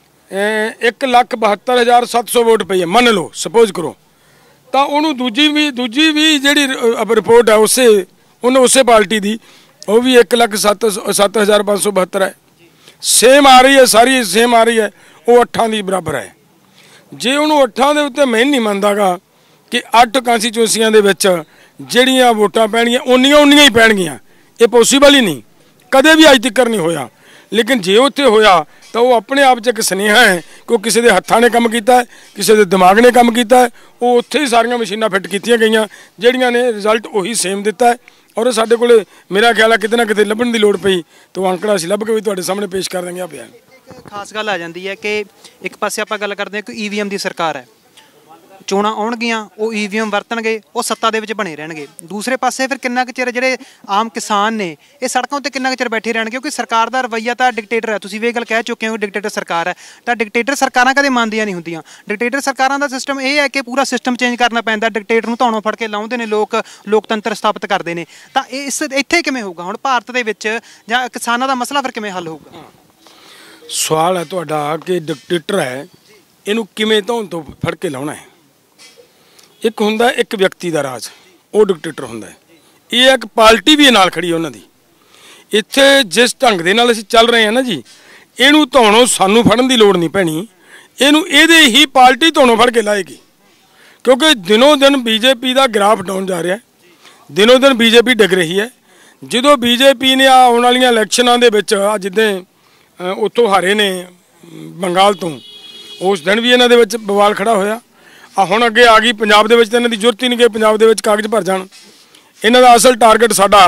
1,72,700 ਵੋਟ ਪਈ ਹੈ, ਮੰਨ ਲਓ, ਸਪੋਜ਼ ਕਰੋ। ਤਾਂ ਉਹਨੂੰ ਦੂਜੀ ਵੀ ਜਿਹੜੀ ਰਿਪੋਰਟ ਹੈ ਉਹਨੇ ਉਸੇ ਪਾਰਟੀ ਦੀ, ਉਹ ਵੀ 1,07,572 ਹੈ। ਸੇਮ ਆ ਰਹੀ ਹੈ, ਸਾਰੀ ਸੇਮ ਆ ਰਹੀ ਹੈ। ਉਹ 8 ਦੀ ਬਰਾਬਰ ਹੈ। ਜੇ ਉਹਨੂੰ 8 ਦੇ ਉੱਤੇ ਮੈਂ ਨਹੀਂ ਮੰਨਦਾਗਾ ਕਿ 8 ਕਾਂਸਟੀਚੁਐਂਸੀਆਂ ਦੇ ਵਿੱਚ ਜਿਹੜੀਆਂ ਵੋਟਾਂ ਪੈਣਗੀਆਂ ਉਨੀਆਂ ਹੀ ਪੈਣਗੀਆਂ, ਇਹ ਪੋਸੀਬਲ ਹੀ ਨਹੀਂ, ਕਦੇ ਵੀ ਅੱਜ ਤੱਕ ਨਹੀਂ ਹੋਇਆ। ਲੇਕਿਨ ਜੇ ਉੱਥੇ ਹੋਇਆ ਤਾਂ ਉਹ ਆਪਣੇ ਆਪ 'ਚ ਇੱਕ ਸੁਨੇਹਾ ਹੈ ਕਿ ਉਹ ਕਿਸੇ ਦੇ ਹੱਥਾਂ ਨੇ ਕੰਮ ਕੀਤਾ ਹੈ, ਕਿਸੇ ਦੇ ਦਿਮਾਗ ਨੇ ਕੰਮ ਕੀਤਾ ਹੈ। ਉਹ ਉੱਥੇ ਹੀ ਸਾਰੀਆਂ ਮਸ਼ੀਨਾਂ ਫਿੱਟ ਕੀਤੀਆਂ ਗਈਆਂ ਜਿਹੜੀਆਂ ਨੇ ਰਿਜ਼ਲਟ ਉਹੀ ਸੇਮ ਦਿੱਤਾ ਹੈ। ਔਰ ਸਾਡੇ ਕੋਲੇ ਮੇਰਾ ਖਿਆਲ ਹੈ ਕਿਤੇ ਨਾ ਕਿਤੇ ਲੱਭਣ ਦੀ ਲੋੜ ਪਈ ਤਾਂ ਉਹ ਅੰਕੜਾ ਅਸੀਂ ਲੱਭ ਕੇ ਵੀ ਤੁਹਾਡੇ ਸਾਹਮਣੇ ਪੇਸ਼ ਕਰ ਦਾਂਗੇ। ਪਿਆ ਇੱਕ ਖਾਸ ਗੱਲ ਆ ਜਾਂਦੀ ਹੈ ਕਿ ਇੱਕ ਪਾਸੇ ਆਪਾਂ ਗੱਲ ਕਰਦੇ ਹਾਂ ਕਿ ਈਵੀਐਮ ਦੀ ਸਰਕਾਰ ਹੈ, ਚੋਣਾਂ ਆਉਣਗੀਆਂ ਉਹ ਈਵੀਐਮ ਵਰਤਣਗੇ, ਉਹ ਸੱਤਾ ਦੇ ਵਿੱਚ ਬਣੇ ਰਹਿਣਗੇ। ਦੂਸਰੇ ਪਾਸੇ ਫਿਰ ਕਿੰਨਾ ਕੁ ਚਿਰ ਜਿਹੜੇ ਆਮ ਕਿਸਾਨ ਨੇ ਇਹ ਸੜਕਾਂ ਉੱਤੇ ਕਿੰਨਾ ਕੁ ਚਿਰ ਬੈਠੇ ਰਹਿਣਗੇ? ਕਿਉਂਕਿ ਸਰਕਾਰ ਦਾ ਰਵੱਈਆ ਤਾਂ ਡਿਕਟੇਟਰ ਹੈ। ਤੁਸੀਂ ਵੀ ਇਹ ਗੱਲ ਕਹਿ ਚੁੱਕੇ ਹੋ ਡਿਕਟੇਟਰ ਸਰਕਾਰ ਹੈ, ਤਾਂ ਡਿਕਟੇਟਰ ਸਰਕਾਰਾਂ ਕਦੇ ਮੰਨਦੀਆਂ ਨਹੀਂ ਹੁੰਦੀਆਂ। ਡਿਕਟੇਟਰ ਸਰਕਾਰਾਂ ਦਾ ਸਿਸਟਮ ਇਹ ਹੈ ਕਿ ਪੂਰਾ ਸਿਸਟਮ ਚੇਂਜ ਕਰਨਾ ਪੈਂਦਾ। ਡਿਕਟੇਟਰ ਨੂੰ ਧੌਣੋਂ ਫੜ ਕੇ ਲਾਉਂਦੇ ਨੇ ਲੋਕ, ਲੋਕਤੰਤਰ ਸਥਾਪਿਤ ਕਰਦੇ ਨੇ। ਤਾਂ ਇੱਥੇ ਕਿਵੇਂ ਹੋਊਗਾ ਹੁਣ ਭਾਰਤ ਦੇ ਵਿੱਚ, ਜਾਂ ਕਿਸਾਨਾਂ ਦਾ ਮਸਲਾ ਫਿਰ ਕਿਵੇਂ ਹੱਲ ਹੋਊਗਾ? ਸਵਾਲ ਹੈ ਤੁਹਾਡਾ ਕਿ ਡਿਕਟੇਟਰ ਹੈ, ਇਹਨੂੰ ਕਿਵੇਂ ਧੌਣ ਤੋਂ ਫੜ ਕੇ ਲਾਉਣਾ ਹੈ। ਇੱਕ ਹੁੰਦਾ ਇੱਕ ਵਿਅਕਤੀ ਦਾ ਰਾਜ, ਉਹ ਡਿਕਟੇਟਰ ਹੁੰਦਾ ਹੈ। ਇਹ ਇੱਕ ਪਾਰਟੀ ਵੀ ਨਾਲ ਖੜੀ ਹੈ ਉਹਨਾਂ ਦੀ। ਇੱਥੇ ਜਿਸ ਢੰਗ ਦੇ ਨਾਲ ਅਸੀਂ ਚੱਲ ਰਹੇ ਹਾਂ ਨਾ ਜੀ, ਇਹਨੂੰ ਧੌਣੋਂ ਸਾਨੂੰ ਫੜਨ ਦੀ ਲੋੜ ਨਹੀਂ ਪੈਣੀ, ਇਹਨੂੰ ਇਹਦੇ ਹੀ ਪਾਰਟੀ ਧੌਣੋਂ ਫੜ ਕੇ ਲਾਏਗੀ। ਕਿਉਂਕਿ ਦਿਨੋਂ ਦਿਨ ਬੀਜੇਪੀ ਦਾ ਗ੍ਰਾਫ ਡਾਊਨ ਜਾ ਰਿਹਾ, ਦਿਨੋਂ ਦਿਨ ਬੀਜੇਪੀ ਡਿੱਗ ਰਹੀ ਹੈ। ਜਦੋਂ ਬੀਜੇਪੀ ਨੇ ਆਉਣ ਵਾਲੀਆਂ ਇਲੈਕਸ਼ਨਾਂ ਦੇ ਵਿੱਚ ਜਿੱਦਾਂ ਉੱਥੋਂ ਹਾਰੇ ਨੇ ਬੰਗਾਲ ਤੋਂ, ਉਸ ਦਿਨ ਵੀ ਇਹਨਾਂ ਦੇ ਵਿੱਚ ਬਵਾਲ ਖੜਾ ਹੋਇਆ। ਹੁਣ ਅੱਗੇ ਆ ਗਈ ਪੰਜਾਬ ਦੇ ਵਿੱਚ, ਤਾਂ ਇਹਨਾਂ ਦੀ ਜ਼ਰੂਰਤ ਹੀ ਨਹੀਂ ਕਿ ਪੰਜਾਬ ਦੇ ਵਿੱਚ ਕਾਗਜ਼ ਭਰ ਜਾਣ। ਇਹਨਾਂ ਦਾ ਅਸਲ ਟਾਰਗੇਟ ਸਾਡਾ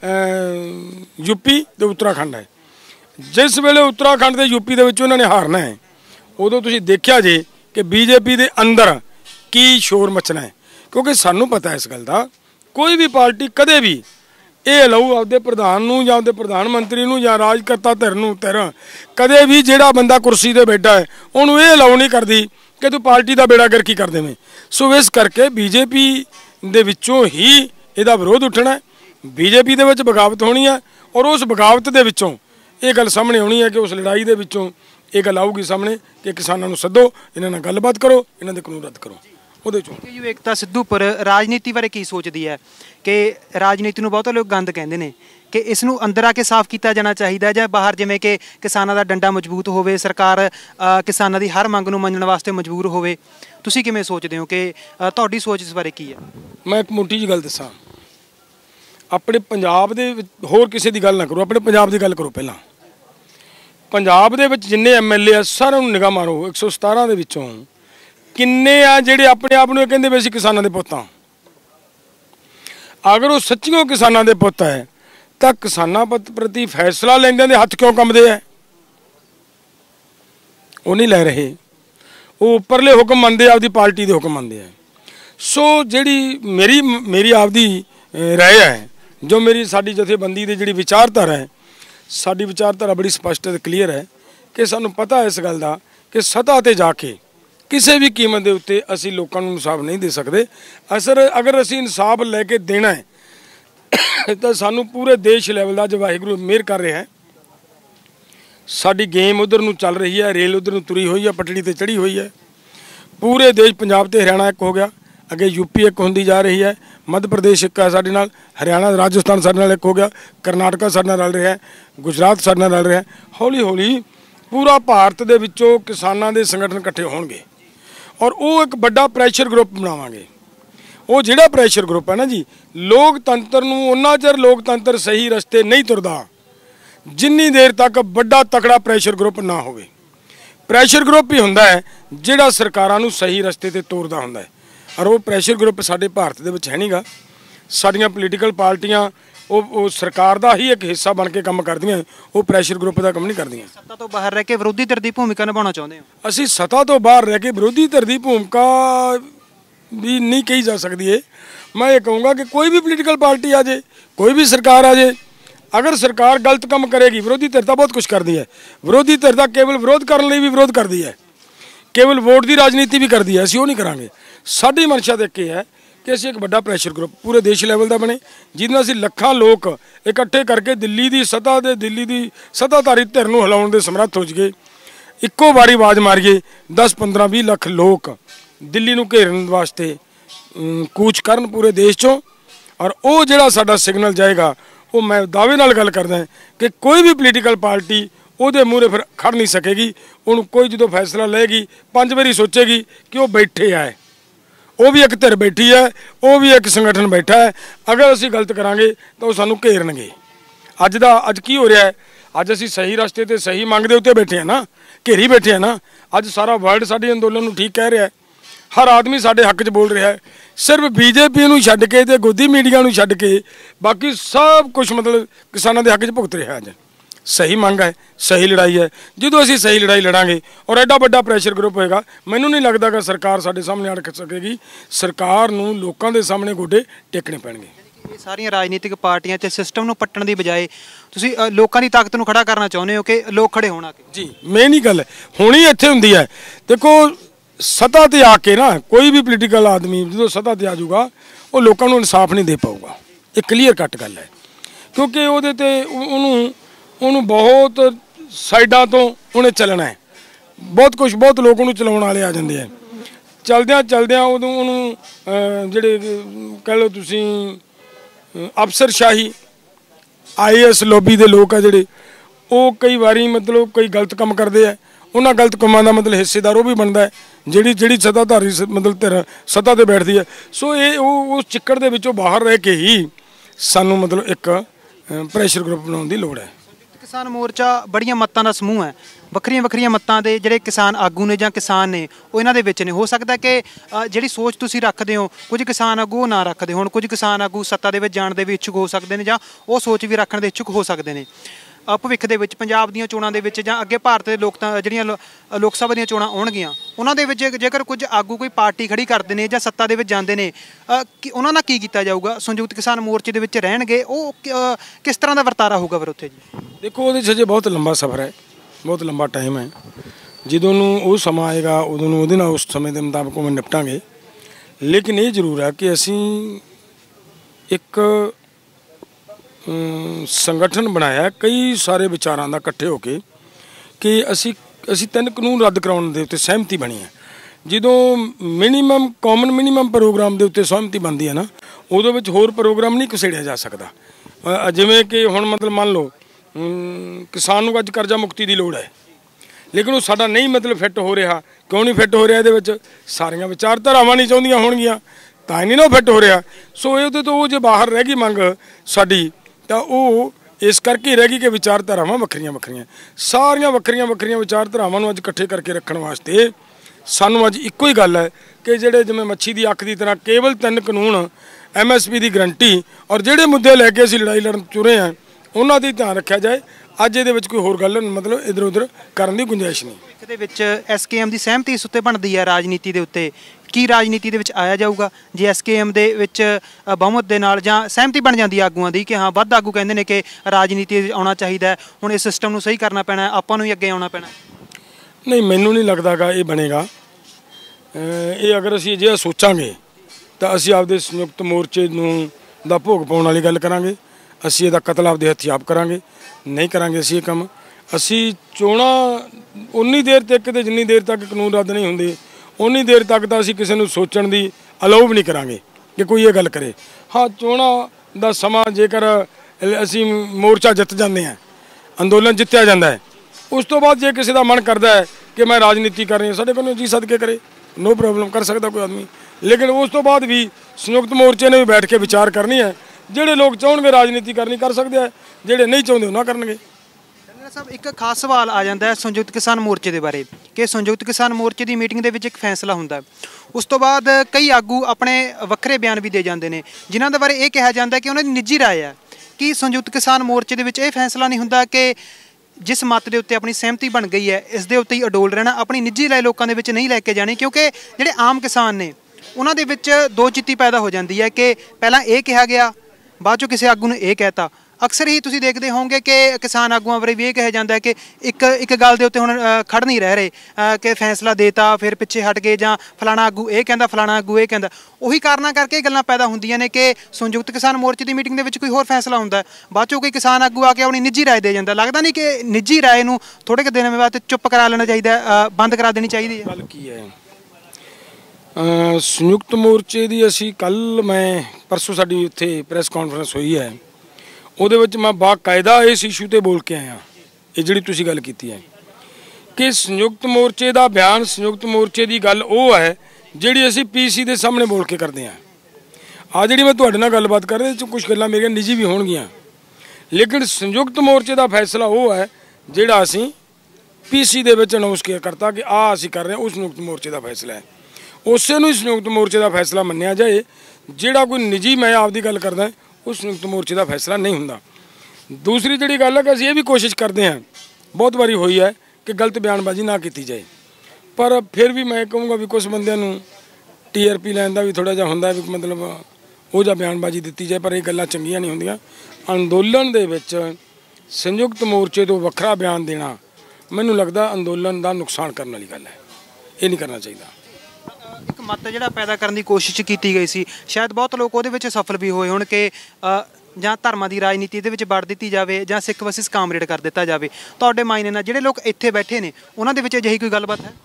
ਯੂਪੀ ਤੇ ਉੱਤਰਾਖੰਡ ਹੈ। ਜਿਸ ਵੇਲੇ ਉੱਤਰਾਖੰਡ ਤੇ ਯੂਪੀ ਦੇ ਵਿੱਚ ਉਹਨਾਂ ਨੇ ਹਾਰਨਾ ਹੈ, ਉਦੋਂ ਤੁਸੀਂ ਦੇਖਿਆ ਜੇ ਕਿ ਬੀਜੇਪੀ ਦੇ ਅੰਦਰ ਕੀ ਸ਼ੋਰ ਮਚਣਾ ਹੈ। ਕਿਉਂਕਿ ਸਾਨੂੰ ਪਤਾ ਹੈ ਇਸ ਗੱਲ ਦਾ, ਕੋਈ ਵੀ ਪਾਰਟੀ ਕਦੇ ਵੀ ਇਹ ਅਲਾਊ ਆਪਦੇ ਪ੍ਰਧਾਨ ਨੂੰ ਜਾਂ ਆਪਦੇ ਪ੍ਰਧਾਨ ਮੰਤਰੀ ਨੂੰ ਜਾਂ ਰਾਜਕਰਤਾ ਧਿਰ ਨੂੰ ਕਦੇ ਵੀ ਜਿਹੜਾ ਬੰਦਾ ਕੁਰਸੀ ਤੇ ਬੈਠਾ ਹੈ ਉਹਨੂੰ ਇਹ ਅਲਾਊ ਨਹੀਂ ਕਰਦੀ ਕਿ ਤੂੰ ਪਾਰਟੀ ਦਾ ਬੇੜਾ ਗਰਕ ਕਰ ਦੇਵੇਂ। ਸੋ ਇਸ ਕਰਕੇ ਬੀਜੇਪੀ ਦੇ ਵਿੱਚੋਂ ਹੀ ਇਹਦਾ ਵਿਰੋਧ ਉੱਠਣਾ। ਬੀਜੇਪੀ ਦੇ ਵਿੱਚ ਬਗਾਵਤ ਹੋਣੀ ਹੈ ਔਰ ਉਸ ਬਗਾਵਤ ਦੇ ਵਿੱਚੋਂ ਇਹ ਗੱਲ ਸਾਹਮਣੇ ਆਉਣੀ ਹੈ ਕਿ ਉਸ ਲੜਾਈ ਦੇ ਵਿੱਚੋਂ ਇਹ ਗੱਲ ਆਊਗੀ ਸਾਹਮਣੇ ਕਿ ਕਿਸਾਨਾਂ ਨੂੰ ਸੱਦੋ, ਇਹਨਾਂ ਨਾਲ ਗੱਲਬਾਤ ਕਰੋ, ਇਹਨਾਂ ਦੇ ਕਾਨੂੰਨ ਰੱਦ ਕਰੋ। ਉਹਦੇ ਚੋਂ ਜੀ ਏਕਤਾ ਸਿੱਧੂਪੁਰ ਰਾਜਨੀਤੀ ਬਾਰੇ ਕੀ ਸੋਚਦੀ ਹੈ ਕਿ ਰਾਜਨੀਤੀ ਨੂੰ ਬਹੁਤ ਲੋਕ ਗੰਦ ਕਹਿੰਦੇ ਨੇ ਕਿ ਇਸ ਨੂੰ ਅੰਦਰ ਆ ਕੇ ਸਾਫ਼ ਕੀਤਾ ਜਾਣਾ ਚਾਹੀਦਾ ਜਾਂ ਬਾਹਰ, ਜਿਵੇਂ ਕਿ ਕਿਸਾਨਾਂ ਦਾ ਡੰਡਾ ਮਜ਼ਬੂਤ ਹੋਵੇ, ਸਰਕਾਰ ਕਿਸਾਨਾਂ ਦੀ ਹਰ ਮੰਗ ਨੂੰ ਮੰਨਣ ਵਾਸਤੇ ਮਜਬੂਰ ਹੋਵੇ। ਤੁਸੀਂ ਕਿਵੇਂ ਸੋਚਦੇ ਹੋ ਕਿ ਤੁਹਾਡੀ ਸੋਚ ਇਸ ਬਾਰੇ ਕੀ ਹੈ? ਮੈਂ ਇੱਕ ਮੋਟੀ ਜਿਹੀ ਗੱਲ ਦੱਸਾਂ, ਆਪਣੇ ਪੰਜਾਬ ਦੇ ਵਿੱਚ ਹੋਰ ਕਿਸੇ ਦੀ ਗੱਲ ਨਾ ਕਰੋ, ਆਪਣੇ ਪੰਜਾਬ ਦੀ ਗੱਲ ਕਰੋ। ਪਹਿਲਾਂ ਪੰਜਾਬ ਦੇ ਵਿੱਚ ਜਿੰਨੇ ਐਮਐਲਏ ਆ ਸਾਰਿਆਂ ਨੂੰ ਨਿਗਾਹ ਮਾਰੋ, 117 ਦੇ ਵਿੱਚੋਂ ਕਿੰਨੇ ਆ ਜਿਹੜੇ ਆਪਣੇ ਆਪ ਨੂੰ ਕਹਿੰਦੇ ਵੀ ਅਸੀਂ ਕਿਸਾਨਾਂ ਦੇ ਪੁੱਤ ਹਾਂ। ਅਗਰ ਉਹ ਸੱਚੀਓ ਕਿਸਾਨਾਂ ਦੇ ਪੁੱਤ ਹੈ ਤਾਂ ਕਿਸਾਨਾਂ ਪ੍ਰਤੀ ਫੈਸਲਾ ਲੈਂਦਿਆਂ ਦੇ ਹੱਥ ਕਿਉਂ ਕੰਬਦੇ ਆ? ਉਹ ਨਹੀਂ ਲੈ ਰਹੇ, ਉਹ ਉੱਪਰਲੇ ਹੁਕਮ ਮੰਨਦੇ, ਆਪਦੀ ਪਾਰਟੀ ਦੇ ਹੁਕਮ ਮੰਨਦੇ ਆ। ਸੋ ਜਿਹੜੀ ਮੇਰੀ ਆਪਦੀ ਰਾਏ ਹੈ, ਜੋ ਸਾਡੀ ਜਥੇਬੰਦੀ ਦੀ ਜਿਹੜੀ ਵਿਚਾਰਧਾਰਾ ਹੈ, ਸਾਡੀ ਵਿਚਾਰਧਾਰਾ ਬੜੀ ਸਪਸ਼ਟ ਅਤੇ ਕਲੀਅਰ ਹੈ ਕਿ ਸਾਨੂੰ ਪਤਾ ਹੈ ਇਸ ਗੱਲ ਦਾ ਕਿ ਸਤ੍ਹਾ 'ਤੇ ਜਾ ਕੇ ਕਿਸੇ ਵੀ ਕੀਮਤ ਦੇ ਉੱਤੇ ਅਸੀਂ ਲੋਕਾਂ ਨੂੰ ਇਨਸਾਫ ਨਹੀਂ ਦੇ ਸਕਦੇ। ਅਗਰ ਅਸੀਂ ਇਨਸਾਫ ਲੈ ਕੇ ਦੇਣਾ ਹੈ ਤਾਂ ਸਾਨੂੰ ਪੂਰੇ ਦੇਸ਼ ਲੈਵਲ ਦਾ, ਜੋ ਵਾਹਿਗੁਰੂ ਮਿਹਰ ਕਰ ਰਿਹਾ ਹੈ, ਸਾਡੀ ਗੇਮ ਉਧਰ ਨੂੰ ਚੱਲ ਰਹੀ ਹੈ, ਰੇਲ ਉਧਰ ਨੂੰ ਤੁਰੀ ਹੋਈ ਹੈ, ਪਟੜੀ ਤੇ ਚੜੀ ਹੋਈ ਹੈ। ਪੂਰੇ ਦੇਸ਼, ਪੰਜਾਬ ਤੇ ਹਰਿਆਣਾ ਇੱਕ ਹੋ ਗਿਆ, ਅੱਗੇ ਯੂਪੀ ਇੱਕ ਹੁੰਦੀ ਜਾ ਰਹੀ ਹੈ, ਮੱਧ ਪ੍ਰਦੇਸ਼ ਇੱਕ ਹੈ ਸਾਡੇ ਨਾਲ, ਹਰਿਆਣਾ ਰਾਜਸਥਾਨ ਸਾਡੇ ਨਾਲ ਇੱਕ ਹੋ ਗਿਆ, ਕਰਨਾਟਕਾ ਸਾਡੇ ਨਾਲ ਰਲ ਰਿਹਾ ਹੈ, ਗੁਜਰਾਤ ਸਾਡੇ ਨਾਲ ਰਲ ਰਿਹਾ ਹੈ। ਹੌਲੀ ਹੌਲੀ ਪੂਰਾ ਭਾਰਤ ਦੇ ਵਿੱਚੋਂ ਕਿਸਾਨਾਂ ਦੇ ਸੰਗਠਨ ਇਕੱਠੇ ਹੋਣਗੇ ਔਰ ਉਹ ਇੱਕ ਵੱਡਾ ਪ੍ਰੈਸ਼ਰ ਗਰੁੱਪ ਬਣਾਵਾਂਗੇ। ਉਹ ਜਿਹੜਾ ਪ੍ਰੈਸ਼ਰ ਗਰੁੱਪ ਹੈ ਨਾ ਜੀ, ਲੋਕਤੰਤਰ ਨੂੰ ਉਹਨਾਂ ਚਿਰ ਲੋਕਤੰਤਰ ਸਹੀ ਰਸਤੇ ਨਹੀਂ ਤੁਰਦਾ ਜਿੰਨੀ ਦੇਰ ਤੱਕ ਵੱਡਾ ਤਕੜਾ ਪ੍ਰੈਸ਼ਰ ਗਰੁੱਪ ਨਾ ਹੋਵੇ। ਪ੍ਰੈਸ਼ਰ ਗਰੁੱਪ ਹੀ ਹੁੰਦਾ ਹੈ ਜਿਹੜਾ ਸਰਕਾਰਾਂ ਨੂੰ ਸਹੀ ਰਸਤੇ ਤੇ ਤੋਰਦਾ ਹੁੰਦਾ ਹੈ, ਔਰ ਉਹ ਪ੍ਰੈਸ਼ਰ ਗਰੁੱਪ ਸਾਡੇ ਭਾਰਤ ਦੇ ਵਿੱਚ ਹੈ ਨਹੀਂਗਾ। ਸਾਡੀਆਂ ਪੋਲੀਟੀਕਲ ਪਾਰਟੀਆਂ ਉਹ ਸਰਕਾਰ ਦਾ ਹੀ ਇੱਕ ਹਿੱਸਾ ਬਣ ਕੇ ਕੰਮ ਕਰਦੀਆਂ, ਉਹ ਪ੍ਰੈਸ਼ਰ ਗਰੁੱਪ ਦਾ ਕੰਮ ਨਹੀਂ ਕਰਦੀਆਂ। ਸੱਤਾ ਤੋਂ ਬਾਹਰ ਰਹਿ ਕੇ ਵਿਰੋਧੀ ਧਿਰ ਦੀ ਭੂਮਿਕਾ ਨਿਭਾਉਣਾ ਚਾਹੁੰਦੇ ਹੋ? ਅਸੀਂ ਸੱਤਾ ਤੋਂ ਬਾਹਰ ਰਹਿ ਕੇ ਵਿਰੋਧੀ ਧਿਰ ਦੀ ਭੂਮਿਕਾ ਵੀ ਨਹੀਂ ਕਹੀ ਜਾ ਸਕਦੀ ਹੈ। ਮੈਂ ਇਹ ਕਹੂੰਗਾ ਕਿ ਕੋਈ ਵੀ ਪੋਲੀਟੀਕਲ ਪਾਰਟੀ ਆ ਜਾਏ, ਕੋਈ ਵੀ ਸਰਕਾਰ ਆ ਜਾਏ, ਅਗਰ ਸਰਕਾਰ ਗਲਤ ਕੰਮ ਕਰੇਗੀ, ਵਿਰੋਧੀ ਧਿਰ ਤਾਂ ਬਹੁਤ ਕੁਝ ਕਰਦੀ ਹੈ। ਵਿਰੋਧੀ ਧਿਰ ਤਾਂ ਕੇਵਲ ਵਿਰੋਧ ਕਰਨ ਲਈ ਵੀ ਵਿਰੋਧ ਕਰਦੀ ਹੈ, ਕੇਵਲ ਵੋਟ ਦੀ ਰਾਜਨੀਤੀ ਵੀ ਕਰਦੀ ਹੈ। ਅਸੀਂ ਉਹ ਨਹੀਂ ਕਰਾਂਗੇ। ਸਾਡੀ ਮਨਸ਼ਾ ਤਾਂ ਇਹ ਹੈ ਕਿ ਅਸੀਂ ਇੱਕ ਵੱਡਾ ਪ੍ਰੈਸ਼ਰ ਗਰੁੱਪ ਪੂਰੇ ਦੇਸ਼ ਲੈਵਲ ਦਾ ਬਣੇ, ਜਿਹਦੇ ਨਾਲ ਅਸੀਂ ਲੱਖਾਂ ਲੋਕ ਇਕੱਠੇ ਕਰਕੇ ਦਿੱਲੀ ਦੀ ਸੱਤਾਧਾਰੀ ਧਿਰ ਨੂੰ ਹਿਲਾਉਣ ਦੇ ਸਮਰੱਥ ਹੋ ਜਾਈਏ। ਇੱਕੋ ਵਾਰੀ ਆਵਾਜ਼ ਮਾਰੀਏ, 10, 15, 20 ਲੱਖ ਲੋਕ ਦਿੱਲੀ ਨੂੰ ਘੇਰਨ ਵਾਸਤੇ ਕੂਚ ਕਰਨ ਪੂਰੇ ਦੇਸ਼ 'ਚੋਂ, ਔਰ ਉਹ ਜਿਹੜਾ ਸਾਡਾ ਸਿਗਨਲ ਜਾਏਗਾ, ਉਹ ਮੈਂ ਦਾਅਵੇ ਨਾਲ ਗੱਲ ਕਰਦਾ ਕਿ ਕੋਈ ਵੀ ਪੋਲੀਟੀਕਲ ਪਾਰਟੀ ਉਹਦੇ ਮੂਹਰੇ ਫਿਰ ਖੜ ਨਹੀਂ ਸਕੇਗੀ। ਉਹਨੂੰ ਕੋਈ ਜਦੋਂ ਫੈਸਲਾ ਲਏਗੀ 5 ਵਾਰੀ ਸੋਚੇਗੀ ਕਿ ਉਹ ਬੈਠੇ ਆ, ਉਹ ਵੀ ਇੱਕ ਧਿਰ ਬੈਠੀ ਹੈ, ਉਹ ਵੀ ਇੱਕ ਸੰਗਠਨ ਬੈਠਾ ਹੈ। ਅਗਰ ਅਸੀਂ ਗਲਤ ਕਰਾਂਗੇ ਤਾਂ ਉਹ ਸਾਨੂੰ ਘੇਰਨਗੇ। ਅੱਜ ਕੀ ਹੋ ਰਿਹਾ ਹੈ? ਅੱਜ ਅਸੀਂ ਸਹੀ ਰਸਤੇ ਤੇ ਸਹੀ ਮੰਗ ਦੇ ਉੱਤੇ ਬੈਠੇ ਹਾਂ ਨਾ, ਘੇਰੀ ਬੈਠੇ ਹਾਂ ਨਾ। ਅੱਜ ਸਾਰਾ ਵਰਲਡ ਸਾਡੇ ਅੰਦੋਲਨ ਨੂੰ ਠੀਕ ਕਹਿ ਰਿਹਾ ਹੈ, ਹਰ ਆਦਮੀ ਸਾਡੇ ਹੱਕ 'ਚ ਬੋਲ ਰਿਹਾ ਹੈ। ਸਿਰਫ ਬੀਜੇਪੀ ਨੂੰ ਛੱਡ ਕੇ ਤੇ ਗੋਦੀ ਮੀਡੀਆ ਨੂੰ ਛੱਡ ਕੇ ਬਾਕੀ ਸਭ ਕੁਝ ਮਤਲਬ ਕਿਸਾਨਾਂ ਦੇ ਹੱਕ 'ਚ ਭੁਗਤ ਰਿਹਾ। ਅੱਜ ਸਹੀ ਮੰਗ ਹੈ, ਸਹੀ ਲੜਾਈ ਹੈ। ਜਦੋਂ ਅਸੀਂ ਸਹੀ ਲੜਾਈ ਲੜਾਂਗੇ ਔਰ ਐਡਾ ਵੱਡਾ ਪ੍ਰੈਸ਼ਰ ਗਰੁੱਪ ਹੋਏਗਾ, ਮੈਨੂੰ ਨਹੀਂ ਲੱਗਦਾ ਕਿ ਸਰਕਾਰ ਸਾਡੇ ਸਾਹਮਣੇ ਅੜ ਸਕੇਗੀ। ਸਰਕਾਰ ਨੂੰ ਲੋਕਾਂ ਦੇ ਸਾਹਮਣੇ ਗੋਡੇ ਟੇਕਣੇ ਪੈਣਗੇ। ਇਹ ਸਾਰੀਆਂ ਰਾਜਨੀਤਿਕ ਪਾਰਟੀਆਂ 'ਚ ਸਿਸਟਮ ਨੂੰ ਪੱਟਣ ਦੀ ਬਜਾਏ ਤੁਸੀਂ ਲੋਕਾਂ ਦੀ ਤਾਕਤ ਨੂੰ ਖੜਾ ਕਰਨਾ ਚਾਹੁੰਦੇ ਹੋ ਕਿ ਲੋਕ ਖੜੇ ਹੋਣਾ? ਜੀ, ਮੇਨ ਹੀ ਗੱਲ ਹੋਣੀ ਇੱਥੇ ਹੁੰਦੀ ਹੈ। ਦੇਖੋ, ਸੱਤਾ 'ਤੇ ਆ ਕੇ ਨਾ ਕੋਈ ਵੀ ਪੋਲੀਟੀਕਲ ਆਦਮੀ ਜਦੋਂ ਸੱਤਾ 'ਤੇ ਆ ਜਾਊਗਾ, ਉਹ ਲੋਕਾਂ ਨੂੰ ਇਨਸਾਫ ਨਹੀਂ ਦੇ ਪਾਊਗਾ। ਇਹ ਕਲੀਅਰ ਕੱਟ ਗੱਲ ਹੈ, ਕਿਉਂਕਿ ਉਹਦੇ 'ਤੇ ਉਹਨੂੰ ਬਹੁਤ ਸਾਈਡਾਂ ਤੋਂ ਉਹਨੇ ਚੱਲਣਾ ਹੈ। ਬਹੁਤ ਲੋਕ ਉਹਨੂੰ ਚਲਾਉਣ ਵਾਲੇ ਆ ਜਾਂਦੇ ਆ। ਚਲਦਿਆਂ ਉਹਨੂੰ ਜਿਹੜੇ ਕਹਿ ਲਓ ਤੁਸੀਂ ਅਫਸਰਸ਼ਾਹੀ IAS ਲੋਬੀ ਦੇ ਲੋਕ ਆ ਜਿਹੜੇ, ਉਹ ਕਈ ਵਾਰੀ ਮਤਲਬ ਕਈ ਗਲਤ ਕੰਮ ਕਰਦੇ ਆ। ਉਹਨਾਂ ਗਲਤ ਕੰਮਾਂ ਦਾ ਮਤਲਬ ਹਿੱਸੇਦਾਰ ਉਹ ਵੀ ਬਣਦਾ ਹੈ ਜਿਹੜੀ ਸੱਤਾਧਾਰੀ ਮਤਲਬ ਧਿਰ ਸੱਤਾ 'ਤੇ ਬੈਠਦੀ ਹੈ। ਸੋ ਇਹ ਉਸ ਚਿੱਕੜ ਦੇ ਵਿੱਚੋਂ ਬਾਹਰ ਰਹਿ ਕੇ ਹੀ ਸਾਨੂੰ ਮਤਲਬ ਇੱਕ ਪ੍ਰੈਸ਼ਰ ਗਰੁੱਪ ਬਣਾਉਣ ਦੀ ਲੋੜ ਹੈ। ਕਿਸਾਨ ਮੋਰਚਾ ਬੜੀਆਂ ਮੱਤਾਂ ਦਾ ਸਮੂਹ ਹੈ, ਵੱਖਰੀਆਂ ਮੱਤਾਂ ਦੇ ਜਿਹੜੇ ਕਿਸਾਨ ਆਗੂ ਨੇ ਜਾਂ ਕਿਸਾਨ ਨੇ ਉਹ ਇਹਨਾਂ ਦੇ ਵਿੱਚ ਨੇ। ਹੋ ਸਕਦਾ ਕਿ ਜਿਹੜੀ ਸੋਚ ਤੁਸੀਂ ਰੱਖਦੇ ਹੋ, ਕੁਝ ਕਿਸਾਨ ਆਗੂ ਉਹ ਨਾ ਰੱਖਦੇ ਹੋਣ, ਕੁਝ ਕਿਸਾਨ ਆਗੂ ਸੱਤਾ ਦੇ ਵਿੱਚ ਜਾਣ ਦੇ ਵੀ ਇੱਛੁਕ ਹੋ ਸਕਦੇ ਨੇ ਜਾਂ ਉਹ ਸੋਚ ਵੀ ਰੱਖਣ ਦੇ ਇੱਛੁਕ ਹੋ ਸਕਦੇ ਨੇ। ਭਵਿੱਖ ਦੇ ਵਿੱਚ ਪੰਜਾਬ ਦੀਆਂ ਚੋਣਾਂ ਦੇ ਵਿੱਚ ਜਾਂ ਅੱਗੇ ਭਾਰਤ ਦੇ ਜਿਹੜੀਆਂ ਲੋਕ ਸਭਾ ਦੀਆਂ ਚੋਣਾਂ ਆਉਣਗੀਆਂ, ਉਹਨਾਂ ਦੇ ਵਿੱਚ ਜੇਕਰ ਕੁਝ ਆਗੂ ਕੋਈ ਪਾਰਟੀ ਖੜੀ ਕਰਦੇ ਨੇ ਜਾਂ ਸੱਤਾ ਦੇ ਵਿੱਚ ਜਾਂਦੇ ਨੇ, ਉਹਨਾਂ ਨਾਲ ਕੀ ਕੀਤਾ ਜਾਊਗਾ? ਸੰਯੁਕਤ ਕਿਸਾਨ ਮੋਰਚੇ ਦੇ ਵਿੱਚ ਰਹਿਣਗੇ ਉਹ? ਕਿਸ ਤਰ੍ਹਾਂ ਦਾ ਵਰਤਾਰਾ ਹੋਊਗਾ ਫਿਰ ਉੱਥੇ ਜੀ? ਦੇਖੋ, ਉਹਦੇ 'ਚ ਅਜੇ ਬਹੁਤ ਲੰਬਾ ਸਫ਼ਰ ਹੈ, ਬਹੁਤ ਲੰਬਾ ਟਾਈਮ ਹੈ। ਜਦੋਂ ਨੂੰ ਉਹ ਸਮਾਂ ਆਏਗਾ ਉਦੋਂ ਨੂੰ ਉਹਦੇ ਨਾਲ ਉਸ ਸਮੇਂ ਦੇ ਮੁਤਾਬਕ ਉਹ ਨਿਪਟਾਂਗੇ। ਲੇਕਿਨ ਇਹ ਜ਼ਰੂਰ ਹੈ ਕਿ ਅਸੀਂ ਇੱਕ ਸੰਗਠਨ ਬਣਾਇਆ ਕਈ ਸਾਰੇ ਵਿਚਾਰਾਂ ਦਾ ਇਕੱਠੇ ਹੋ ਕੇ ਕਿ ਅਸੀਂ 3 ਕਾਨੂੰਨ ਰੱਦ ਕਰਾਉਣ ਦੇ ਉੱਤੇ ਸਹਿਮਤੀ ਬਣੀ ਹੈ। ਜਦੋਂ ਕਾਮਨ ਮਿਨੀਮਮ ਪ੍ਰੋਗਰਾਮ ਦੇ ਉੱਤੇ ਸਹਿਮਤੀ ਬਣਦੀ ਹੈ ਨਾ, ਉਹਦੇ ਵਿੱਚ ਹੋਰ ਪ੍ਰੋਗਰਾਮ ਨਹੀਂ ਘਸੇੜਿਆ ਜਾ ਸਕਦਾ। ਜਿਵੇਂ ਕਿ ਹੁਣ ਮਤਲਬ ਮੰਨ ਲਓ ਕਿਸਾਨ ਨੂੰ ਅੱਜ ਕਰਜ਼ਾ ਮੁਕਤੀ ਦੀ ਲੋੜ ਹੈ, ਲੇਕਿਨ ਉਹ ਸਾਡਾ ਨਹੀਂ ਮਤਲਬ ਫਿੱਟ ਹੋ ਰਿਹਾ। ਕਿਉਂ ਨਹੀਂ ਫਿੱਟ ਹੋ ਰਿਹਾ? ਇਹਦੇ ਵਿੱਚ ਸਾਰੀਆਂ ਵਿਚਾਰਧਾਰਾਵਾਂ ਨਹੀਂ ਚਾਹੁੰਦੀਆਂ ਹੋਣਗੀਆਂ, ਤਾਂ ਹੀ ਨਹੀਂ ਨਾ ਉਹ ਫਿੱਟ ਹੋ ਰਿਹਾ। ਸੋ ਇਹਦੇ ਤੋਂ ਉਹ ਜੇ ਬਾਹਰ ਰਹਿ ਗਈ ਮੰਗ ਸਾਡੀ, ਤਾਂ ਉਹ ਇਸ ਕਰਕੇ ਹੀ ਰਹਿ ਗਈ ਕਿ ਵਿਚਾਰਧਾਰਾਵਾਂ ਵੱਖਰੀਆਂ ਸਾਰੀਆਂ ਵੱਖਰੀਆਂ ਵਿਚਾਰਧਾਰਾਵਾਂ ਨੂੰ ਅੱਜ ਇਕੱਠੇ ਕਰਕੇ ਰੱਖਣ ਵਾਸਤੇ ਸਾਨੂੰ ਅੱਜ ਇੱਕੋ ਹੀ ਗੱਲ ਹੈ ਕਿ ਜਿਹੜੇ ਜਿਵੇਂ ਮੱਛੀ ਦੀ ਅੱਖ ਦੀ ਤਰ੍ਹਾਂ ਕੇਵਲ 3 ਕਾਨੂੰਨ MSP ਦੀ ਗਰੰਟੀ ਔਰ ਜਿਹੜੇ ਮੁੱਦੇ ਲੈ ਕੇ ਅਸੀਂ ਲੜਾਈ ਲੜਨ ਤੁਰੇ ਹਾਂ ਉਹਨਾਂ ਦੀ ਧਿਆਨ ਰੱਖਿਆ ਜਾਏ। ਅੱਜ ਇਹਦੇ ਵਿੱਚ ਕੋਈ ਹੋਰ ਗੱਲ ਮਤਲਬ ਇੱਧਰ ਉੱਧਰ ਕਰਨ ਦੀ ਗੁੰਜਾਇਸ਼ ਨਹੀਂ। ਇਹਦੇ ਵਿੱਚ SKM ਦੀ ਸਹਿਮਤੀ ਇਸ ਉੱਤੇ ਬਣਦੀ ਹੈ ਰਾਜਨੀਤੀ ਦੇ ਉੱਤੇ। ਕੀ ਰਾਜਨੀਤੀ ਦੇ ਵਿੱਚ ਆਇਆ ਜਾਊਗਾ ਜੇ SKM ਦੇ ਵਿੱਚ ਬਹੁਮਤ ਦੇ ਨਾਲ ਜਾਂ ਸਹਿਮਤੀ ਬਣ ਜਾਂਦੀ ਹੈ ਆਗੂਆਂ ਦੀ ਕਿ ਹਾਂ ਵੱਧ ਆਗੂ ਕਹਿੰਦੇ ਨੇ ਕਿ ਰਾਜਨੀਤੀ ਆਉਣਾ ਚਾਹੀਦਾ, ਹੁਣ ਇਸ ਸਿਸਟਮ ਨੂੰ ਸਹੀ ਕਰਨਾ ਪੈਣਾ, ਆਪਾਂ ਨੂੰ ਹੀ ਅੱਗੇ ਆਉਣਾ ਪੈਣਾ? ਨਹੀਂ, ਮੈਨੂੰ ਨਹੀਂ ਲੱਗਦਾ ਗਾ ਇਹ ਬਣੇਗਾ। ਇਹ ਅਗਰ ਅਸੀਂ ਅਜਿਹਾ ਸੋਚਾਂਗੇ ਤਾਂ ਅਸੀਂ ਆਪਦੇ ਸੰਯੁਕਤ ਮੋਰਚੇ ਨੂੰ ਦਾ ਭੋਗ ਪਾਉਣ ਵਾਲੀ ਗੱਲ ਕਰਾਂਗੇ। ਅਸੀਂ ਇਹਦਾ ਕਤਲ ਆਪਦੇ ਹੱਥੀਂ ਆਪ ਕਰਾਂਗੇ। ਨਹੀਂ ਕਰਾਂਗੇ ਅਸੀਂ ਇਹ ਕੰਮ। ਅਸੀਂ ਚੋਣਾਂ ਉਨੀ ਦੇਰ ਤੱਕ ਤੇ ਜਿੰਨੀ ਦੇਰ ਤੱਕ ਕਾਨੂੰਨ ਰੱਦ ਨਹੀਂ ਹੁੰਦੇ ਉਨੀ ਦੇਰ ਤੱਕ ਤਾਂ ਅਸੀਂ ਕਿਸੇ ਨੂੰ ਸੋਚਣ ਦੀ ਅਲਾਉ ਵੀ ਨਹੀਂ ਕਰਾਂਗੇ ਕਿ ਕੋਈ ਇਹ ਗੱਲ ਕਰੇ। ਹਾਂ, ਚੋਣਾਂ ਦਾ ਸਮਾਂ ਜੇਕਰ ਅਸੀਂ ਮੋਰਚਾ ਜਿੱਤ ਜਾਂਦੇ ਹਾਂ, ਅੰਦੋਲਨ ਜਿੱਤਿਆ ਜਾਂਦਾ ਹੈ, ਉਸ ਤੋਂ ਬਾਅਦ ਜੇ ਕਿਸੇ ਦਾ ਮਨ ਕਰਦਾ ਹੈ ਕਿ ਮੈਂ ਰਾਜਨੀਤੀ ਕਰ ਰਹੀ ਸਾਡੇ ਕੋਲੋਂ ਜੀ ਸਦਕੇ ਕਰੇ, ਨੋ ਪ੍ਰੋਬਲਮ, ਕਰ ਸਕਦਾ ਕੋਈ ਆਦਮੀ। ਲੇਕਿਨ ਉਸ ਤੋਂ ਬਾਅਦ ਵੀ ਸੰਯੁਕਤ ਮੋਰਚੇ ਨੇ ਵੀ ਬੈਠ ਕੇ ਵਿਚਾਰ ਕਰਨੀ ਹੈ। ਜਿਹੜੇ ਲੋਕ ਚਾਹਣਗੇ ਰਾਜਨੀਤੀ ਕਰਨੀ ਕਰ ਸਕਦੇ ਆ, ਜਿਹੜੇ ਨਹੀਂ ਚਾਹੁੰਦੇ ਉਹ ਨਾ ਕਰਨਗੇ। ਸਾਹਿਬ, ਇੱਕ ਖਾਸ ਸਵਾਲ ਆ ਜਾਂਦਾ ਹੈ ਸੰਯੁਕਤ ਕਿਸਾਨ ਮੋਰਚੇ ਦੇ ਬਾਰੇ ਕਿ ਸੰਯੁਕਤ ਕਿਸਾਨ ਮੋਰਚੇ ਦੀ ਮੀਟਿੰਗ ਦੇ ਵਿੱਚ ਇੱਕ ਫੈਸਲਾ ਹੁੰਦਾ, ਉਸ ਤੋਂ ਬਾਅਦ ਕਈ ਆਗੂ ਆਪਣੇ ਵੱਖਰੇ ਬਿਆਨ ਵੀ ਦੇ ਜਾਂਦੇ ਨੇ ਜਿਨ੍ਹਾਂ ਦੇ ਬਾਰੇ ਇਹ ਕਿਹਾ ਜਾਂਦਾ ਕਿ ਉਹਨਾਂ ਦੀ ਨਿੱਜੀ ਰਾਏ ਹੈ। ਕਿ ਸੰਯੁਕਤ ਕਿਸਾਨ ਮੋਰਚੇ ਦੇ ਵਿੱਚ ਇਹ ਫੈਸਲਾ ਨਹੀਂ ਹੁੰਦਾ ਕਿ ਜਿਸ ਮਤ ਦੇ ਉੱਤੇ ਆਪਣੀ ਸਹਿਮਤੀ ਬਣ ਗਈ ਹੈ ਇਸ ਦੇ ਉੱਤੇ ਹੀ ਅਡੋਲ ਰਹਿਣਾ, ਆਪਣੀ ਨਿੱਜੀ ਰਾਏ ਲੋਕਾਂ ਦੇ ਵਿੱਚ ਨਹੀਂ ਲੈ ਕੇ ਜਾਣੀ? ਕਿਉਂਕਿ ਜਿਹੜੇ ਆਮ ਕਿਸਾਨ ਨੇ ਉਹਨਾਂ ਦੇ ਵਿੱਚ ਦੋ ਚਿੱਤੀ ਪੈਦਾ ਹੋ ਜਾਂਦੀ ਹੈ ਕਿ ਪਹਿਲਾਂ ਇਹ ਕਿਹਾ ਗਿਆ, ਬਾਅਦ ਚੋਂ ਕਿਸੇ ਆਗੂ ਨੇ ਇਹ ਕਹਿਤਾ। ਅਕਸਰ ਹੀ ਤੁਸੀਂ ਦੇਖਦੇ ਹੋਵੋਗੇ ਕਿ ਕਿਸਾਨ ਆਗੂਆਂ ਬਾਰੇ ਵੀ ਇਹ ਕਿਹਾ ਜਾਂਦਾ ਹੈ ਕਿ ਇੱਕ ਗੱਲ ਦੇ ਉੱਤੇ ਹੁਣ ਖੜ ਨਹੀਂ ਰਹਿ ਰਹੇ ਕਿ ਫੈਸਲਾ ਦੇਤਾ ਫਿਰ ਪਿੱਛੇ ਹਟ ਗਏ, ਜਾਂ ਫਲਾਣਾ ਆਗੂ ਇਹ ਕਹਿੰਦਾ, ਫਲਾਣਾ ਆਗੂ ਇਹ ਕਹਿੰਦਾ। ਉਹੀ ਕਾਰਨਾਂ ਕਰਕੇ ਇਹ ਗੱਲਾਂ ਪੈਦਾ ਹੁੰਦੀਆਂ ਨੇ ਕਿ ਸੰਯੁਕਤ ਕਿਸਾਨ ਮੋਰਚੇ ਦੀ ਮੀਟਿੰਗ ਦੇ ਵਿੱਚ ਕੋਈ ਹੋਰ ਫੈਸਲਾ ਹੁੰਦਾ, ਬਾਅਦ ਚੋਂ ਕੋਈ ਕਿਸਾਨ ਆਗੂ ਆ ਕੇ ਆਪਣੀ ਨਿੱਜੀ ਰਾਏ ਦੇ ਜਾਂਦਾ। ਲੱਗਦਾ ਨਹੀਂ ਕਿ ਨਿੱਜੀ ਰਾਏ ਨੂੰ ਥੋੜ੍ਹੇ ਕੁ ਦਿਨਾਂ ਬਾਅਦ ਚੁੱਪ ਕਰਾ ਲੈਣਾ ਚਾਹੀਦਾ, ਬੰਦ ਕਰਾ ਦੇਣੀ ਚਾਹੀਦੀ ਹੈ? ਗੱਲ ਕੀ ਹੈ ਸੰਯੁਕਤ ਮੋਰਚੇ ਦੀ ਅਸੀਂ ਮੈਂ ਪਰਸੋਂ ਸਾਡੀ ਉੱਥੇ ਪ੍ਰੈਸ ਕਾਨਫਰੰਸ ਹੋਈ ਹੈ, ਉਹਦੇ ਵਿੱਚ ਮੈਂ ਬਾਕਾਇਦਾ ਇਸ ਇਸ਼ੂ ਤੇ ਬੋਲ ਕੇ ਆਇਆ। ਇਹ ਜਿਹੜੀ ਤੁਸੀਂ ਗੱਲ ਕੀਤੀ ਹੈ ਕਿ ਸੰਯੁਕਤ ਮੋਰਚੇ ਦਾ ਬਿਆਨ, ਸੰਯੁਕਤ ਮੋਰਚੇ ਦੀ ਗੱਲ ਉਹ ਹੈ ਜਿਹੜੀ ਅਸੀਂ PC ਦੇ ਸਾਹਮਣੇ ਬੋਲ ਕੇ ਕਰਦੇ ਹਾਂ। ਆ ਜਿਹੜੀ ਮੈਂ ਤੁਹਾਡੇ ਨਾਲ ਗੱਲਬਾਤ ਕਰ ਰਿਹਾ ਇਹ 'ਚ ਕੁਝ ਗੱਲਾਂ ਮੇਰੀਆਂ ਨਿੱਜੀ ਵੀ ਹੋਣਗੀਆਂ, ਲੇਕਿਨ ਸੰਯੁਕਤ ਮੋਰਚੇ ਦਾ ਫੈਸਲਾ ਉਹ ਹੈ ਜਿਹੜਾ ਅਸੀਂ PC ਦੇ ਵਿੱਚ ਅਨਾਉਂਸ ਕਰਤਾ ਕਿ ਆਹ ਅਸੀਂ ਕਰ ਰਹੇ ਹਾਂ, ਉਹ ਸੰਯੁਕਤ ਮੋਰਚੇ ਦਾ ਫੈਸਲਾ ਹੈ। ਉਸੇ ਨੂੰ ਹੀ ਸੰਯੁਕਤ ਮੋਰਚੇ ਦਾ ਫੈਸਲਾ ਮੰਨਿਆ ਜਾਏ। ਜਿਹੜਾ ਕੋਈ ਨਿੱਜੀ ਮੈਂ ਆਪਦੀ ਗੱਲ ਕਰਦਾ ਉਹ ਸੰਯੁਕਤ ਮੋਰਚੇ ਦਾ ਫੈਸਲਾ ਨਹੀਂ ਹੁੰਦਾ। ਦੂਸਰੀ ਜਿਹੜੀ ਗੱਲ ਹੈ ਕਿ ਅਸੀਂ ਇਹ ਵੀ ਕੋਸ਼ਿਸ਼ ਕਰਦੇ ਹਾਂ, ਬਹੁਤ ਵਾਰੀ ਹੋਈ ਹੈ ਕਿ ਗਲਤ ਬਿਆਨਬਾਜ਼ੀ ਨਾ ਕੀਤੀ ਜਾਏ, ਪਰ ਫਿਰ ਵੀ ਮੈਂ ਕਹੂੰਗਾ ਵੀ ਕੁਝ ਬੰਦਿਆਂ ਨੂੰ TRP ਲੈਣ ਦਾ ਵੀ ਥੋੜ੍ਹਾ ਜਿਹਾ ਹੁੰਦਾ ਵੀ ਮਤਲਬ ਉਹ ਜਿਹਾ ਬਿਆਨਬਾਜ਼ੀ ਦਿੱਤੀ ਜਾਏ, ਪਰ ਇਹ ਗੱਲਾਂ ਚੰਗੀਆਂ ਨਹੀਂ ਹੁੰਦੀਆਂ। ਅੰਦੋਲਨ ਦੇ ਵਿੱਚ ਸੰਯੁਕਤ ਮੋਰਚੇ ਤੋਂ ਵੱਖਰਾ ਬਿਆਨ ਦੇਣਾ ਮੈਨੂੰ ਲੱਗਦਾ ਅੰਦੋਲਨ ਦਾ ਨੁਕਸਾਨ ਕਰਨ ਵਾਲੀ ਗੱਲ ਹੈ, ਇਹ ਨਹੀਂ ਕਰਨਾ ਚਾਹੀਦਾ। ਇੱਕ ਮਤ ਜਿਹੜਾ ਪੈਦਾ ਕਰਨ ਦੀ ਕੋਸ਼ਿਸ਼ ਕੀਤੀ ਗਈ ਸੀ, ਸ਼ਾਇਦ ਬਹੁਤ ਲੋਕ ਉਹਦੇ ਵਿੱਚ ਸਫਲ ਵੀ ਹੋਏ ਹੋਣ ਕਿ ਜਾਂ ਧਰਮਾਂ ਦੀ ਰਾਜਨੀਤੀ ਦੇ ਵਿੱਚ ਵੜ ਦਿੱਤੀ ਜਾਵੇ ਜਾਂ ਸਿੱਖ ਵਰਸਸ ਕਾਮਰੇਡ ਕਰ ਦਿੱਤਾ ਜਾਵੇ। ਤੁਹਾਡੇ ਮਾਇਨੇ ਨਾਲ ਜਿਹੜੇ ਲੋਕ ਇੱਥੇ ਬੈਠੇ ਨੇ ਉਹਨਾਂ ਦੇ ਵਿੱਚ ਅਜਿਹੀ ਕੋਈ ਗੱਲਬਾਤ ਹੈ?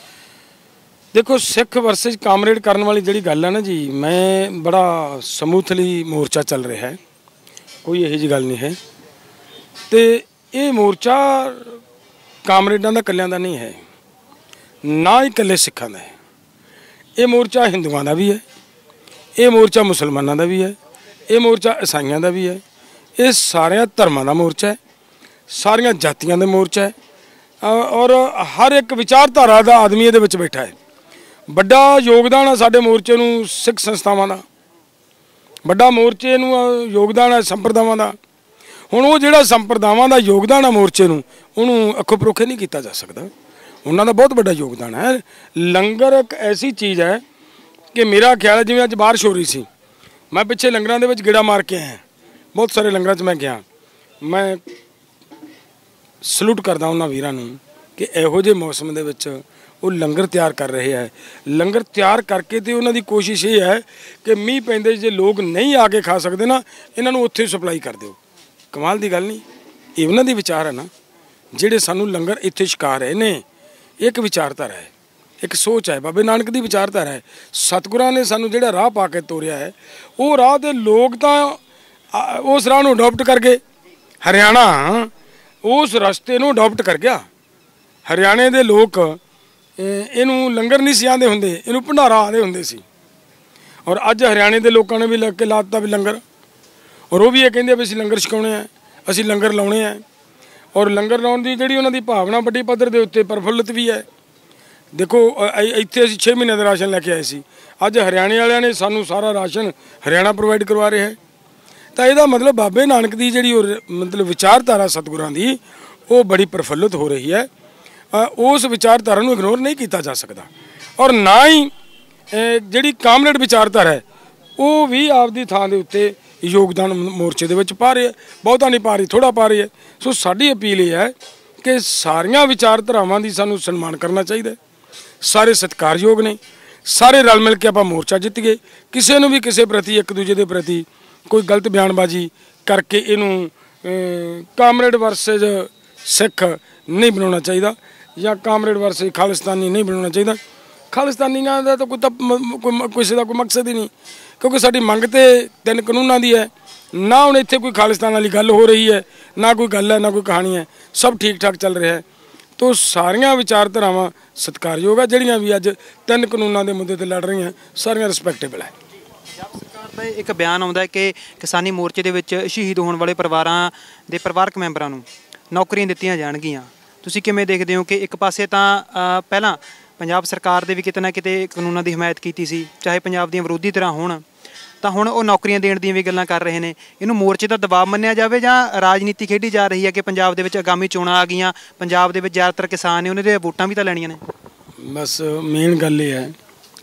ਦੇਖੋ, ਸਿੱਖ ਵਰਸਸ ਕਾਮਰੇਡ ਕਰਨ ਵਾਲੀ ਜਿਹੜੀ ਗੱਲ ਹੈ ਨਾ ਜੀ, ਮੈਂ ਬੜਾ ਸਮੂਥਲੀ ਮੋਰਚਾ ਚੱਲ ਰਿਹਾ ਹੈ, ਕੋਈ ਇਹੋ ਜਿਹੀ ਗੱਲ ਨਹੀਂ ਹੈ। ਤੇ ਇਹ ਮੋਰਚਾ ਕਾਮਰੇਡਾਂ ਦਾ ਇਕੱਲਿਆਂ ਦਾ ਨਹੀਂ ਹੈ, ਨਾ ਹੀ ਇਕੱਲੇ ਸਿੱਖਾਂ ਦਾ ਹੈ। ਇਹ ਮੋਰਚਾ ਹਿੰਦੂਆਂ ਦਾ ਵੀ ਹੈ, ਇਹ ਮੋਰਚਾ ਮੁਸਲਮਾਨਾਂ ਦਾ ਵੀ ਹੈ, ਇਹ ਮੋਰਚਾ ਈਸਾਈਆਂ ਦਾ ਵੀ ਹੈ। ਇਹ ਸਾਰਿਆਂ ਧਰਮਾਂ ਦਾ ਮੋਰਚਾ ਹੈ, ਸਾਰੀਆਂ ਜਾਤੀਆਂ ਦਾ ਮੋਰਚਾ ਹੈ ਔਰ ਹਰ ਇੱਕ ਵਿਚਾਰਧਾਰਾ ਦਾ ਆਦਮੀ ਇਹਦੇ ਵਿੱਚ ਬੈਠਾ ਹੈ। ਵੱਡਾ ਯੋਗਦਾਨ ਹੈ ਸਾਡੇ ਮੋਰਚੇ ਨੂੰ ਸਿੱਖ ਸੰਸਥਾਵਾਂ ਦਾ, ਵੱਡਾ ਮੋਰਚੇ ਨੂੰ ਯੋਗਦਾਨ ਹੈ ਸੰਪਰਦਾਵਾਂ ਦਾ। ਹੁਣ ਉਹ ਜਿਹੜਾ ਸੰਪਰਦਾਵਾਂ ਦਾ ਯੋਗਦਾਨ ਹੈ ਮੋਰਚੇ ਨੂੰ, ਉਹਨੂੰ ਅੱਖੋਂ ਪਰੋਖੇ ਨਹੀਂ ਕੀਤਾ ਜਾ ਸਕਦਾ। ਉਹਨਾਂ ਦਾ ਬਹੁਤ ਵੱਡਾ ਯੋਗਦਾਨ ਹੈ। ਲੰਗਰ ਇੱਕ ਐਸੀ ਚੀਜ਼ ਹੈ ਕਿ ਮੇਰਾ ਖਿਆਲ ਹੈ, ਜਿਵੇਂ ਅੱਜ ਬਾਰਿਸ਼ ਹੋ ਰਹੀ ਸੀ, ਮੈਂ ਪਿੱਛੇ ਲੰਗਰਾਂ ਦੇ ਵਿੱਚ ਗੇੜਾ ਮਾਰ ਕੇ ਆਇਆ, ਬਹੁਤ ਸਾਰੇ ਲੰਗਰਾਂ 'ਚ ਮੈਂ ਗਿਆ। ਮੈਂ ਸਲੂਟ ਕਰਦਾ ਉਹਨਾਂ ਵੀਰਾਂ ਨੂੰ ਕਿ ਇਹੋ ਜਿਹੇ ਮੌਸਮ ਦੇ ਵਿੱਚ ਉਹ ਲੰਗਰ ਤਿਆਰ ਕਰ ਰਹੇ ਹੈ। ਲੰਗਰ ਤਿਆਰ ਕਰਕੇ ਤੇ ਉਹਨਾਂ ਦੀ ਕੋਸ਼ਿਸ਼ ਇਹ ਹੈ ਕਿ ਮੀਂਹ ਪੈਂਦੇ ਜੇ ਲੋਕ ਨਹੀਂ ਆ ਕੇ ਖਾ ਸਕਦੇ ਨਾ, ਇਹਨਾਂ ਨੂੰ ਉੱਥੇ ਸਪਲਾਈ ਕਰ ਦਿਓ। ਕਮਾਲ ਦੀ ਗੱਲ ਨਹੀਂ, ਇਹ ਉਹਨਾਂ ਦੀ ਵਿਚਾਰ ਹੈ ਨਾ ਜਿਹੜੇ ਸਾਨੂੰ ਲੰਗਰ ਇੱਥੇ ਛਕਾ ਰਹੇ ਨੇ। ਇੱਕ ਵਿਚਾਰਧਾਰਾ ਹੈ, ਇੱਕ ਸੋਚ ਹੈ, ਬਾਬੇ ਨਾਨਕ ਦੀ ਵਿਚਾਰਧਾਰਾ ਹੈ। ਸਤਿਗੁਰਾਂ ਨੇ ਸਾਨੂੰ ਜਿਹੜਾ ਰਾਹ ਪਾ ਕੇ ਤੋਰਿਆ ਹੈ, ਉਹ ਰਾਹ ਦੇ ਲੋਕ ਤਾਂ ਉਸ ਰਾਹ ਨੂੰ ਅਡਾਪਟ ਕਰ ਗਏ। ਹਰਿਆਣਾ ਉਸ ਰਸਤੇ ਨੂੰ ਅਡਾਪਟ ਕਰ ਗਿਆ। ਹਰਿਆਣੇ ਦੇ ਲੋਕ ਇਹਨੂੰ ਲੰਗਰ ਨਹੀਂ ਸੀ ਆਂਦੇ ਹੁੰਦੇ, ਇਹਨੂੰ ਭੰਡਾਰਾ ਆਂਦੇ ਹੁੰਦੇ ਸੀ। ਔਰ ਅੱਜ ਹਰਿਆਣੇ ਦੇ ਲੋਕਾਂ ਨੇ ਵੀ ਲੱਗ ਕੇ ਲਾ ਦਿੱਤਾ ਵੀ ਲੰਗਰ, ਔਰ ਉਹ ਵੀ ਇਹ ਕਹਿੰਦੇ ਵੀ ਅਸੀਂ ਲੰਗਰ ਛਕਾਉਣੇ ਆ, ਅਸੀਂ ਲੰਗਰ ਲਾਉਣੇ ਆ। ਔਰ ਲੰਗਰ ਲਾਉਣ ਦੀ ਜਿਹੜੀ ਉਹਨਾਂ ਦੀ ਭਾਵਨਾ ਵੱਡੀ ਪੱਧਰ ਦੇ ਉੱਤੇ ਪ੍ਰਫੁੱਲਤ ਵੀ ਹੈ। ਦੇਖੋ ਇੱਥੇ ਅਸੀਂ 6 ਮਹੀਨੇ ਦਾ ਰਾਸ਼ਨ ਲੈ ਕੇ ਆਏ ਸੀ, ਅੱਜ ਹਰਿਆਣੇ ਵਾਲਿਆਂ ਨੇ ਸਾਨੂੰ ਸਾਰਾ ਰਾਸ਼ਨ ਹਰਿਆਣਾ ਪ੍ਰੋਵਾਈਡ ਕਰਵਾ ਰਿਹਾ ਹੈ। ਤਾਂ ਇਹਦਾ ਮਤਲਬ ਬਾਬੇ ਨਾਨਕ ਦੀ ਜਿਹੜੀ ਮਤਲਬ ਵਿਚਾਰਧਾਰਾ ਸਤਿਗੁਰਾਂ ਦੀ ਉਹ ਬੜੀ ਪ੍ਰਫੁੱਲਤ ਹੋ ਰਹੀ ਹੈ। ਉਸ ਵਿਚਾਰਧਾਰਾ ਨੂੰ ਇਗਨੋਰ ਨਹੀਂ ਕੀਤਾ ਜਾ ਸਕਦਾ। ਔਰ ਨਾ ਹੀ ਜਿਹੜੀ ਕਾਮਰੇਡ ਵਿਚਾਰਧਾਰਾ ਹੈ ਉਹ ਵੀ ਆਪਦੀ ਥਾਂ ਦੇ ਉੱਤੇ ਯੋਗਦਾਨ ਮੋਰਚੇ ਦੇ ਵਿੱਚ ਪਾ ਰਹੀ ਹੈ। ਬਹੁਤਾ ਨਹੀਂ ਪਾ ਰਹੀ, ਥੋੜ੍ਹਾ ਪਾ ਰਹੀ ਹੈ। ਸੋ ਸਾਡੀ ਅਪੀਲ ਇਹ ਹੈ ਕਿ ਸਾਰੀਆਂ ਵਿਚਾਰਧਾਰਾਵਾਂ ਦੀ ਸਾਨੂੰ ਸਨਮਾਨ ਕਰਨਾ ਚਾਹੀਦਾ। ਸਾਰੇ ਸਤਿਕਾਰਯੋਗ ਨੇ, ਸਾਰੇ ਰਲ ਮਿਲ ਕੇ ਆਪਾਂ ਮੋਰਚਾ ਜਿੱਤ ਗਏ। ਕਿਸੇ ਨੂੰ ਵੀ ਕਿਸੇ ਪ੍ਰਤੀ, ਇੱਕ ਦੂਜੇ ਦੇ ਪ੍ਰਤੀ ਕੋਈ ਗਲਤ ਬਿਆਨਬਾਜ਼ੀ ਕਰਕੇ ਇਹਨੂੰ ਕਾਮਰੇਡ ਵਰਸੇਜ ਸਿੱਖ ਨਹੀਂ ਬਣਾਉਣਾ ਚਾਹੀਦਾ, ਜਾਂ ਕਾਮਰੇਡ ਵਰਸੇਜ ਖਾਲਿਸਤਾਨੀ ਨਹੀਂ ਬਣਾਉਣਾ ਚਾਹੀਦਾ। ਖਾਲਿਸਤਾਨੀਆਂ ਦਾ ਤਾਂ ਕਿਸੇ ਦਾ ਕੋਈ ਮਕਸਦ ਹੀ ਨਹੀਂ, ਕਿਉਂਕਿ ਸਾਡੀ ਮੰਗ ਤੇ 3 ਕਾਨੂੰਨਾਂ ਦੀ ਹੈ। ਨਾ ਹੁਣ ਇੱਥੇ ਕੋਈ ਖਾਲਿਸਤਾਨ ਵਾਲੀ ਗੱਲ ਹੋ ਰਹੀ ਹੈ, ਨਾ ਕੋਈ ਗੱਲ ਹੈ, ਨਾ ਕੋਈ ਕਹਾਣੀ ਹੈ, ਸਭ ਠੀਕ ਠਾਕ ਚੱਲ ਰਿਹਾ ਹੈ। ਤੋ ਸਾਰੀਆਂ ਵਿਚਾਰਧਾਰਾਵਾਂ ਸਤਿਕਾਰਯੋਗ ਆ। ਜਿਹੜੀਆਂ ਵੀ ਅੱਜ 3 ਕਾਨੂੰਨਾਂ ਦੇ ਮੁੱਦੇ ਤੇ ਲੜ ਰਹੀਆਂ, ਸਾਰੀਆਂ ਰਿਸਪੈਕਟੇਬਲ ਹੈ। ਪੰਜਾਬ ਸਰਕਾਰ ਦਾ ਇੱਕ ਬਿਆਨ ਆਉਂਦਾ ਹੈ ਕਿ ਕਿਸਾਨੀ ਮੋਰਚੇ ਦੇ ਵਿੱਚ ਸ਼ਹੀਦ ਹੋਣ ਵਾਲੇ ਪਰਿਵਾਰਾਂ ਦੇ ਪਰਿਵਾਰਕ ਮੈਂਬਰਾਂ ਨੂੰ ਨੌਕਰੀਆਂ ਦਿੱਤੀਆਂ ਜਾਣਗੀਆਂ। ਤੁਸੀਂ ਕਿਵੇਂ ਦੇਖਦੇ ਹੋ ਕਿ ਇੱਕ ਪਾਸੇ ਤਾਂ ਪਹਿਲਾਂ ਪੰਜਾਬ ਸਰਕਾਰ ਦੇ ਵੀ ਕਿਤੇ ਨਾ ਕਿਤੇ ਕਾਨੂੰਨਾਂ ਦੀ ਹਮਾਇਤ ਕੀਤੀ ਸੀ, ਚਾਹੇ ਪੰਜਾਬ ਦੀਆਂ ਵਿਰੋਧੀ ਧਿਰਾਂ ਹੋਣ, ਤਾਂ ਹੁਣ ਉਹ ਨੌਕਰੀਆਂ ਦੇਣ ਦੀਆਂ ਵੀ ਗੱਲਾਂ ਕਰ ਰਹੇ ਨੇ। ਇਹਨੂੰ ਮੋਰਚੇ ਦਾ ਦਬਾਅ ਮੰਨਿਆ ਜਾਵੇ ਜਾਂ ਰਾਜਨੀਤੀ ਖੇਡੀ ਜਾ ਰਹੀ ਹੈ ਕਿ ਪੰਜਾਬ ਦੇ ਵਿੱਚ ਆਗਾਮੀ ਚੋਣਾਂ ਆ ਗਈਆਂ, ਪੰਜਾਬ ਦੇ ਵਿੱਚ ਜ਼ਿਆਦਾਤਰ ਕਿਸਾਨ ਨੇ, ਉਹਨਾਂ ਦੇ ਵੋਟਾਂ ਵੀ ਤਾਂ ਲੈਣੀਆਂ ਨੇ। ਬਸ ਮੇਨ ਗੱਲ ਇਹ ਹੈ,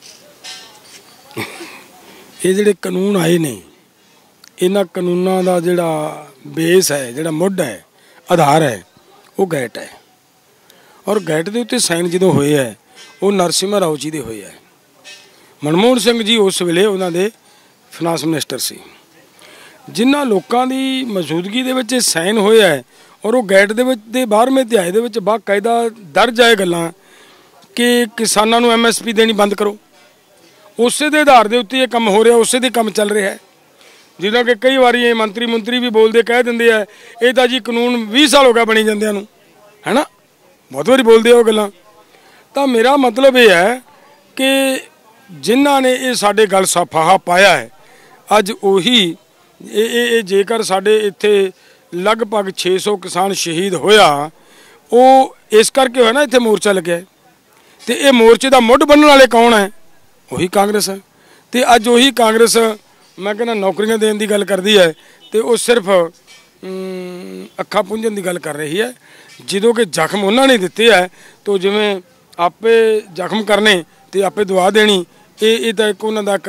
ਇਹ ਜਿਹੜੇ ਕਾਨੂੰਨ ਆਏ ਨੇ, ਇਹਨਾਂ ਕਾਨੂੰਨਾਂ ਦਾ ਜਿਹੜਾ ਬੇਸ ਹੈ, ਜਿਹੜਾ ਮੁੱਢ ਹੈ, ਆਧਾਰ ਹੈ, ਉਹ ਗੈਟ ਹੈ। ਔਰ ਗੈਟ ਦੇ ਉੱਤੇ ਸਾਈਨ ਜਦੋਂ ਹੋਏ ਹੈ ਉਹ ਨਰਸਿਮਹਾ ਰਾਓ ਜੀ ਦੇ ਹੋਏ ਹੈ। ਮਨਮੋਹਨ ਸਿੰਘ ਜੀ ਉਸ ਵੇਲੇ ਉਹਨਾਂ ਦੇ ਫਾਈਨਾਂਸ ਮਿਨਿਸਟਰ ਸੀ। ਜਿਨ੍ਹਾਂ ਲੋਕਾਂ ਦੀ ਮੌਜੂਦਗੀ ਦੇ ਵਿੱਚ ਇਹ ਸਾਈਨ ਹੋਇਆ ਹੈ, ਔਰ ਉਹ ਗੈਟ ਦੇ ਵਿੱਚ ਦੇ 12ਵੇਂ ਅਧਿਆਏ ਦੇ ਵਿੱਚ ਬਾਕਾਇਦਾ ਦਰਜ ਹੈ ਗੱਲਾਂ ਕਿ ਕਿਸਾਨਾਂ ਨੂੰ MSP ਦੇਣੀ ਬੰਦ ਕਰੋ। ਉਸੇ ਦੇ ਆਧਾਰ ਦੇ ਉੱਤੇ ਇਹ ਕੰਮ ਹੋ ਰਿਹਾ, ਉਸੇ ਦੇ ਕੰਮ ਚੱਲ ਰਿਹਾ ਹੈ। ਜਿੱਦਾਂ ਕਿ ਕਈ ਵਾਰੀ ਇਹ ਮੰਤਰੀ ਵੀ ਬੋਲਦੇ ਕਹਿ ਦਿੰਦੇ ਆ, ਇਹ ਤਾਂ ਜੀ ਕਾਨੂੰਨ 20 ਸਾਲ ਹੋ ਗਿਆ ਬਣੀ ਜਾਂਦਿਆਂ ਨੂੰ, ਹੈ ਨਾ, ਬਹੁਤ ਵਾਰੀ ਬੋਲਦੇ ਆ ਉਹ ਗੱਲਾਂ। ਤਾਂ ਮੇਰਾ ਮਤਲਬ ਇਹ ਹੈ ਕਿ ਜਿਨ੍ਹਾਂ ਨੇ ਇਹ ਸਾਡੇ ਗਲ ਫਾਹਾ ਪਾਇਆ ਹੈ, ਅੱਜ ਉਹੀ ਇਹ ਜੇਕਰ ਸਾਡੇ ਇੱਥੇ ਲਗਭਗ 600 ਕਿਸਾਨ ਸ਼ਹੀਦ ਹੋਇਆ, ਉਹ ਇਸ ਕਰਕੇ ਹੋਇਆ ਨਾ, ਇੱਥੇ ਮੋਰਚਾ ਲੱਗਿਆ। ਤੇ ਇਹ ਮੋਰਚੇ ਦਾ ਮੁੱਢ ਬੰਨਣ ਵਾਲੇ ਕੌਣ ਹੈ? ਉਹੀ ਕਾਂਗਰਸ ਹੈ। ਤੇ ਅੱਜ ਉਹੀ ਕਾਂਗਰਸ ਮੈਂ ਕਹਿੰਦਾ ਨੌਕਰੀਆਂ ਦੇਣ ਦੀ ਗੱਲ ਕਰਦੀ ਹੈ, ਤੇ ਉਹ ਸਿਰਫ ਅੱਖਾਂ ਪੁੰਝਣ ਦੀ ਗੱਲ ਕਰ ਰਹੀ ਹੈ। ਜਦੋਂ ਕਿ ਜ਼ਖਮ ਉਹਨਾਂ ਨੇ ਦਿੱਤੇ ਹੈ, ਤਾਂ ਜਿਵੇਂ ਆਪੇ ਜ਼ਖਮ ਕਰਨੇ ਤੇ ਆਪੇ ਦਵਾ ਦੇਣੀ, ਇਹ ਤਾਂ ਇੱਕ ਉਹਨਾਂ ਦਾ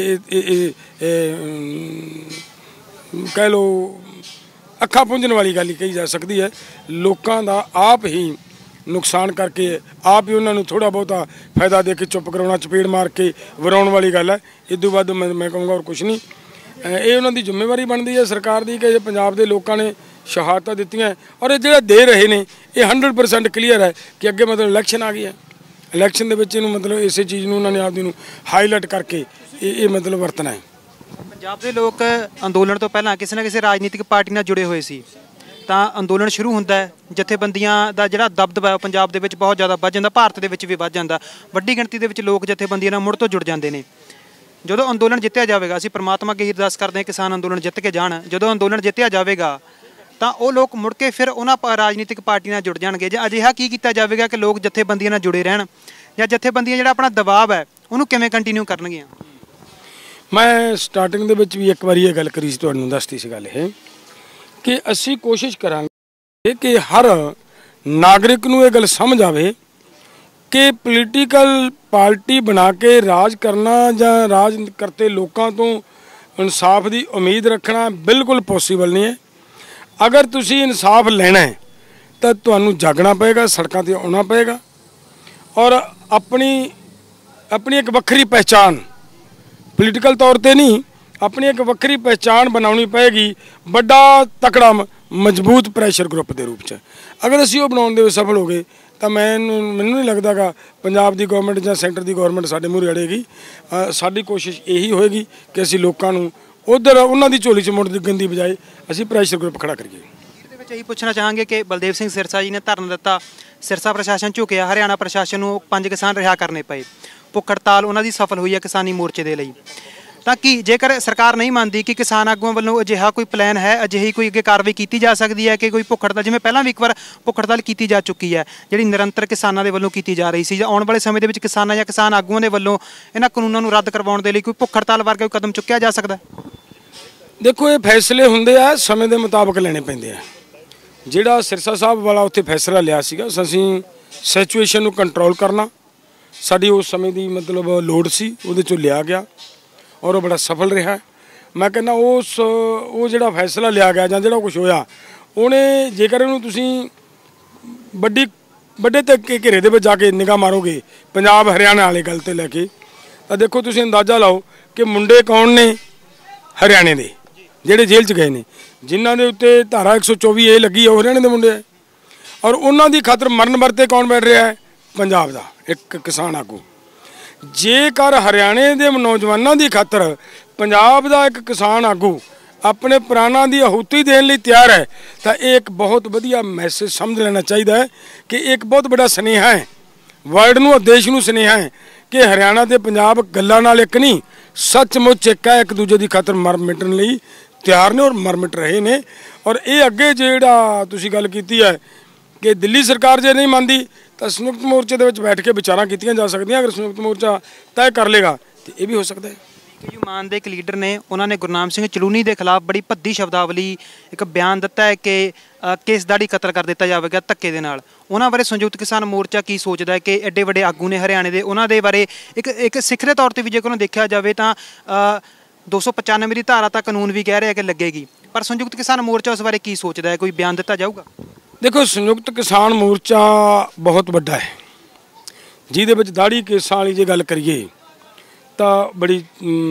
ਕਹਿ ਲਓ ਅੱਖਾਂ ਪੁੰਝਣ ਵਾਲੀ ਗੱਲ ਹੀ ਕਹੀ ਜਾ ਸਕਦੀ ਹੈ। ਲੋਕਾਂ ਦਾ ਆਪ ਹੀ ਨੁਕਸਾਨ ਕਰਕੇ, ਆਪ ਹੀ ਉਹਨਾਂ ਨੂੰ ਥੋੜ੍ਹਾ ਬਹੁਤਾ ਫਾਇਦਾ ਦੇ ਕੇ ਚੁੱਪ ਕਰਾਉਣਾ, ਚਪੇੜ ਮਾਰ ਕੇ ਵਰਾਉਣ ਵਾਲੀ ਗੱਲ ਹੈ। ਇਸ ਤੋਂ ਵੱਧ ਮੈਂ ਕਹੂੰਗਾ ਹੋਰ ਕੁਛ ਨਹੀਂ। ਇਹ ਉਹਨਾਂ ਦੀ ਜ਼ਿੰਮੇਵਾਰੀ ਬਣਦੀ ਹੈ ਸਰਕਾਰ ਦੀ ਕਿ ਪੰਜਾਬ ਦੇ ਲੋਕਾਂ ਨੇ ਸ਼ਹਾਦਤਾਂ ਦਿੱਤੀਆਂ, ਔਰ ਇਹ ਜਿਹੜਾ ਦੇ ਰਹੇ ਨੇ ਇਹ 100% ਕਲੀਅਰ ਹੈ ਕਿ ਅੱਗੇ ਮਤਲਬ ਇਲੈਕਸ਼ਨ ਆ ਗਈ ਹੈ। ਇਲੈਕਸ਼ਨ ਦੇ ਵਿੱਚ ਇਹਨੂੰ ਮਤਲਬ ਇਸੇ ਚੀਜ਼ ਨੂੰ ਉਹਨਾਂ ਨੇ ਆਪਦੀ ਨੂੰ ਹਾਈਲਾਈਟ ਕਰਕੇ ਇਹ ਮਤਲਬ ਵਰਤਣਾ ਹੈ। ਪੰਜਾਬ ਦੇ ਲੋਕ ਅੰਦੋਲਨ ਤੋਂ ਪਹਿਲਾਂ ਕਿਸੇ ਨਾ ਕਿਸੇ ਰਾਜਨੀਤਿਕ ਪਾਰਟੀ ਨਾਲ ਜੁੜੇ ਹੋਏ ਸੀ। ਤਾਂ ਅੰਦੋਲਨ ਸ਼ੁਰੂ ਹੁੰਦਾ ਹੈ, ਜਥੇਬੰਦੀਆਂ ਦਾ ਜਿਹੜਾ ਦਬਦਬਾ ਪੰਜਾਬ ਦੇ ਵਿੱਚ ਬਹੁਤ ਜ਼ਿਆਦਾ ਵੱਧ ਜਾਂਦਾ, ਭਾਰਤ ਦੇ ਵਿੱਚ ਵੀ ਵੱਧ ਜਾਂਦਾ। ਵੱਡੀ ਗਿਣਤੀ ਦੇ ਵਿੱਚ ਲੋਕ ਜਥੇਬੰਦੀਆਂ ਨਾਲ ਮੁੜ ਤੋਂ ਜੁੜ ਜਾਂਦੇ ਨੇ। ਜਦੋਂ ਅੰਦੋਲਨ ਜਿੱਤਿਆ ਜਾਵੇਗਾ, ਅਸੀਂ ਪ੍ਰਮਾਤਮਾ ਅੱਗੇ ਅਰਦਾਸ ਕਰਦੇ ਹਾਂ ਕਿਸਾਨ ਅੰਦੋਲਨ ਜਿੱਤ ਕੇ ਜਾਣ। ਜਦੋਂ ਅੰਦੋਲਨ ਜਿੱਤਿਆ ਜਾਵੇਗਾ ਤਾਂ ਉਹ ਲੋਕ ਮੁੜ ਕੇ ਫਿਰ ਉਹਨਾਂ ਰਾਜਨੀਤਿਕ ਪਾਰਟੀ ਨਾਲ ਜੁੜ ਜਾਣਗੇ। ਜਾਂ ਅਜਿਹਾ ਕੀ ਕੀਤਾ ਜਾਵੇਗਾ ਕਿ ਲੋਕ ਜਥੇਬੰਦੀਆਂ ਨਾਲ ਜੁੜੇ ਰਹਿਣ, ਜਾਂ ਜਥੇਬੰਦੀਆਂ ਜਿਹੜਾ ਆਪਣਾ ਦਬਾਅ ਹੈ ਉਹਨੂੰ ਕਿਵੇਂ ਕੰਟੀਨਿਊ ਕਰਨਗੀਆਂ? ਮੈਂ ਸਟਾਰਟਿੰਗ ਦੇ ਵਿੱਚ ਵੀ ਇੱਕ ਵਾਰੀ ਇਹ ਗੱਲ ਕਰੀ ਸੀ, ਤੁਹਾਨੂੰ ਦੱਸਤੀ ਸੀ ਗੱਲ ਇਹ ਕਿ ਅਸੀਂ ਕੋਸ਼ਿਸ਼ ਕਰਾਂਗੇ ਕਿ ਹਰ ਨਾਗਰਿਕ ਨੂੰ ਇਹ ਗੱਲ ਸਮਝ ਆਵੇ ਕਿ ਪੋਲੀਟੀਕਲ ਪਾਰਟੀ ਬਣਾ ਕੇ ਰਾਜ ਕਰਨਾ ਜਾਂ ਰਾਜ ਕਰਤੇ ਲੋਕਾਂ ਤੋਂ ਇਨਸਾਫ ਦੀ ਉਮੀਦ ਰੱਖਣਾ ਬਿਲਕੁਲ ਪੋਸੀਬਲ ਨਹੀਂ ਹੈ। ਅਗਰ ਤੁਸੀਂ ਇਨਸਾਫ ਲੈਣਾ ਹੈ ਤਾਂ ਤੁਹਾਨੂੰ ਜਾਗਣਾ ਪਏਗਾ, ਸੜਕਾਂ 'ਤੇ ਆਉਣਾ ਪਏਗਾ, ਔਰ ਆਪਣੀ ਇੱਕ ਵੱਖਰੀ ਪਹਿਚਾਣ ਪੋਲੀਟੀਕਲ ਤੌਰ 'ਤੇ ਨਹੀਂ, ਆਪਣੀ ਇੱਕ ਵੱਖਰੀ ਪਹਿਚਾਣ ਬਣਾਉਣੀ ਪਏਗੀ, ਵੱਡਾ ਤਕੜਾ ਮਜ਼ਬੂਤ ਪ੍ਰੈਸ਼ਰ ਗਰੁੱਪ ਦੇ ਰੂਪ 'ਚ। ਅਗਰ ਅਸੀਂ ਉਹ ਬਣਾਉਣ ਦੇ ਵਿੱਚ ਸਫਲ ਹੋ ਗਏ ਤਾਂ ਮੈਨੂੰ ਨਹੀਂ ਲੱਗਦਾਗਾ ਪੰਜਾਬ ਦੀ ਗਵਰਨਮੈਂਟ ਜਾਂ ਸੈਂਟਰ ਦੀ ਗਵਰਨਮੈਂਟ ਸਾਡੇ ਮੂਹਰੇ ਅੜੇਗੀ। ਸਾਡੀ ਕੋਸ਼ਿਸ਼ ਇਹੀ ਹੋਏਗੀ ਕਿ ਅਸੀਂ ਲੋਕਾਂ ਨੂੰ ਉਧਰ ਉਹਨਾਂ ਦੀ ਝੋਲੀ 'ਚ ਮੁੜ ਲੱਗਣ ਦੀ ਬਜਾਏ ਅਸੀਂ ਪ੍ਰੈਸ਼ਰ ਗਰੁੱਪ ਖੜਾ ਕਰੀਏ। ਇਹਦੇ ਵਿੱਚ ਇਹੀ ਪੁੱਛਣਾ ਚਾਹਾਂਗੇ ਕਿ ਬਲਦੇਵ ਸਿੰਘ ਸਿਰਸਾ ਜੀ ਨੇ ਧਰਨਾ ਦਿੱਤਾ, ਸਿਰਸਾ ਪ੍ਰਸ਼ਾਸਨ ਝੁਕਿਆ, ਹਰਿਆਣਾ ਪ੍ਰਸ਼ਾਸਨ ਨੂੰ 5 ਕਿਸਾਨ ਰਿਹਾ ਕਰਨੇ ਪਏ, ਭੁੱਖ ਹੜਤਾਲ ਉਹਨਾਂ ਦੀ ਸਫਲ ਹੋਈ ਹੈ ਕਿਸਾਨੀ ਮੋਰਚੇ ਦੇ ਲਈ। ਤਾਂ ਕੀ ਜੇਕਰ ਸਰਕਾਰ ਨਹੀਂ ਮੰਨਦੀ ਕਿ ਕਿਸਾਨ ਆਗੂਆਂ ਵੱਲੋਂ ਅਜਿਹਾ ਕੋਈ ਪਲਾਨ ਹੈ, ਅਜਿਹੀ ਕੋਈ ਅੱਗੇ ਕਾਰਵਾਈ ਕੀਤੀ ਜਾ ਸਕਦੀ ਹੈ ਕਿ ਕੋਈ ਭੁੱਖ ਹੜਤਾਲ, ਜਿਵੇਂ ਪਹਿਲਾਂ ਵੀ ਇੱਕ ਵਾਰ ਭੁੱਖ ਹੜਤਾਲ ਕੀਤੀ ਜਾ ਚੁੱਕੀ ਹੈ ਜਿਹੜੀ ਨਿਰੰਤਰ ਕਿਸਾਨਾਂ ਦੇ ਵੱਲੋਂ ਕੀਤੀ ਜਾ ਰਹੀ ਸੀ, ਜਾਂ ਆਉਣ ਵਾਲੇ ਸਮੇਂ ਦੇ ਵਿੱਚ ਕਿਸਾਨਾਂ ਜਾਂ ਕਿਸਾਨ ਆਗੂਆਂ ਦੇ ਵੱਲੋਂ ਇਹਨਾਂ ਕਾਨੂੰਨਾਂ ਨੂੰ ਰੱਦ ਕਰਵਾਉਣ ਦੇ ਲਈ ਕੋਈ ਭੁੱਖ ਹੜਤਾਲ ਵਰਗਾ ਕੋਈ ਕਦਮ ਚੁੱਕਿਆ ਜਾ ਸਕਦਾ? ਦੇਖੋ, ਇਹ ਫੈਸਲੇ ਹੁੰਦੇ ਆ ਸਮੇਂ ਦੇ ਮੁਤਾਬਕ ਲੈਣੇ ਪੈਂਦੇ ਆ। ਜਿਹੜਾ ਸਿਰਸਾ ਸਾਹਿਬ ਵਾਲਾ ਉੱਥੇ ਫੈਸਲਾ ਲਿਆ ਸੀਗਾ, ਅਸੀਂ ਸਿਚੁਏਸ਼ਨ ਨੂੰ ਕੰਟਰੋਲ ਕਰਨਾ ਸਾਡੀ ਉਸ ਸਮੇਂ ਦੀ ਮਤਲਬ ਲੋੜ ਸੀ, ਉਹਦੇ 'ਚੋਂ ਲਿਆ ਗਿਆ ਔਰ ਉਹ ਬੜਾ ਸਫਲ ਰਿਹਾ। ਮੈਂ ਕਹਿੰਦਾ ਉਹ ਜਿਹੜਾ ਫੈਸਲਾ ਲਿਆ ਗਿਆ ਜਾਂ ਜਿਹੜਾ ਕੁਝ ਹੋਇਆ, ਉਹਨੇ ਜੇਕਰ ਇਹਨੂੰ ਤੁਸੀਂ ਵੱਡੇ ਤੱਕ ਘੇਰੇ ਦੇ ਵਿੱਚ ਜਾ ਕੇ ਨਿਗਾਹ ਮਾਰੋਗੇ ਪੰਜਾਬ ਹਰਿਆਣਾ ਵਾਲੇ ਗੱਲ 'ਤੇ ਲੈ ਕੇ, ਤਾਂ ਦੇਖੋ ਤੁਸੀਂ ਅੰਦਾਜ਼ਾ ਲਾਓ ਕਿ ਮੁੰਡੇ ਕੌਣ ਨੇ ਹਰਿਆਣੇ ਦੇ ਜਿਹੜੇ ਜੇਲ੍ਹ 'ਚ ਗਏ ਨੇ, ਜਿਨ੍ਹਾਂ ਦੇ ਉੱਤੇ ਧਾਰਾ 124A ਲੱਗੀ ਹੈ, ਉਹ ਹਰਿਆਣੇ ਦੇ ਮੁੰਡੇ ਹੈ। ਔਰ ਉਹਨਾਂ ਦੀ ਖਾਤਰ ਮਰਨ ਵਰਤੇ ਕੌਣ ਬੈਠ ਰਿਹਾ ਹੈ? ਪੰਜਾਬ ਦਾ ਇੱਕ ਕਿਸਾਨ ਆਗੂ। ਜੇਕਰ ਹਰਿਆਣੇ ਦੇ ਨੌਜਵਾਨਾਂ ਦੀ ਖਾਤਰ ਪੰਜਾਬ ਦਾ ਇੱਕ ਕਿਸਾਨ ਆਗੂ ਆਪਣੇ ਪ੍ਰਾਣਾਂ ਦੀ ਆਹੂਤੀ ਦੇਣ ਲਈ ਤਿਆਰ ਹੈ, ਤਾਂ ਇਹ ਇੱਕ ਬਹੁਤ ਵਧੀਆ ਮੈਸੇਜ ਸਮਝ ਲੈਣਾ ਚਾਹੀਦਾ ਹੈ ਕਿ ਇੱਕ ਬਹੁਤ ਵੱਡਾ ਸੁਨੇਹਾ ਹੈ ਵਰਲਡ ਨੂੰ, ਦੇਸ਼ ਨੂੰ ਸੁਨੇਹਾ ਹੈ ਕਿ ਹਰਿਆਣਾ ਤੇ ਪੰਜਾਬ ਗੱਲਾਂ ਨਾਲ ਇੱਕ ਨਹੀਂ, ਸੱਚਮੁੱਚ ਇੱਕ ਹੈ, ਇੱਕ ਦੂਜੇ ਦੀ ਖਾਤਰ ਮਰ ਮਿਟਣ ਲਈ ਤਿਆਰ ਨੇ ਔਰ ਮਰ ਮਿਟ ਰਹੇ ਨੇ। ਔਰ ਇਹ ਅੱਗੇ ਜਿਹੜਾ ਤੁਸੀਂ ਗੱਲ ਕੀਤੀ ਹੈ ਕਿ ਦਿੱਲੀ ਸਰਕਾਰ ਜੇ ਨਹੀਂ ਮੰਨਦੀ ਤਾਂ ਸੰਯੁਕਤ ਮੋਰਚੇ ਦੇ ਵਿੱਚ ਬੈਠ ਕੇ ਵਿਚਾਰਾਂ ਕੀਤੀਆਂ ਜਾ ਸਕਦੀਆਂ। ਅਗਰ ਸੰਯੁਕਤ ਮੋਰਚਾ ਤੈਅ ਕਰ ਲੇਗਾ ਤਾਂ ਇਹ ਵੀ ਹੋ ਸਕਦਾ ਹੈ। ਮਾਨ ਦੇ ਇੱਕ ਲੀਡਰ ਨੇ, ਉਹਨਾਂ ਨੇ ਗੁਰਨਾਮ ਸਿੰਘ ਚਲੂਨੀ ਦੇ ਖਿਲਾਫ ਬੜੀ ਭੱਦੀ ਸ਼ਬਦਾਵਲੀ ਇੱਕ ਬਿਆਨ ਦਿੱਤਾ ਹੈ ਕਿ ਕੇਸਦਾੜੀ ਕਤਲ ਕਰ ਦਿੱਤਾ ਜਾਵੇਗਾ ਧੱਕੇ ਦੇ ਨਾਲ। ਉਹਨਾਂ ਬਾਰੇ ਸੰਯੁਕਤ ਕਿਸਾਨ ਮੋਰਚਾ ਕੀ ਸੋਚਦਾ ਹੈ ਕਿ ਐਡੇ ਵੱਡੇ ਆਗੂ ਨੇ ਹਰਿਆਣੇ ਦੇ, ਉਹਨਾਂ ਦੇ ਬਾਰੇ ਇੱਕ ਸਿੱਖ ਦੇ ਤੌਰ 'ਤੇ ਵੀ ਜੇਕਰ ਉਹਨੂੰ ਦੇਖਿਆ ਜਾਵੇ ਤਾਂ 295 ਦੀ ਧਾਰਾ ਤਾਂ ਕਾਨੂੰਨ ਵੀ ਕਹਿ ਰਿਹਾ ਕਿ ਲੱਗੇਗੀ, ਪਰ ਸੰਯੁਕਤ ਕਿਸਾਨ ਮੋਰਚਾ ਉਸ ਬਾਰੇ ਕੀ ਸੋਚਦਾ ਹੈ? ਕੋਈ ਬਿਆਨ ਦਿੱਤਾ ਜਾਊਗਾ? ਦੇਖੋ, ਸੰਯੁਕਤ ਕਿਸਾਨ ਮੋਰਚਾ ਬਹੁਤ ਵੱਡਾ ਹੈ, ਜਿਹਦੇ ਵਿੱਚ ਦਾੜੀ ਕੇਸਾਂ ਵਾਲੀ ਜੇ ਗੱਲ ਕਰੀਏ ਤਾਂ ਬੜੀ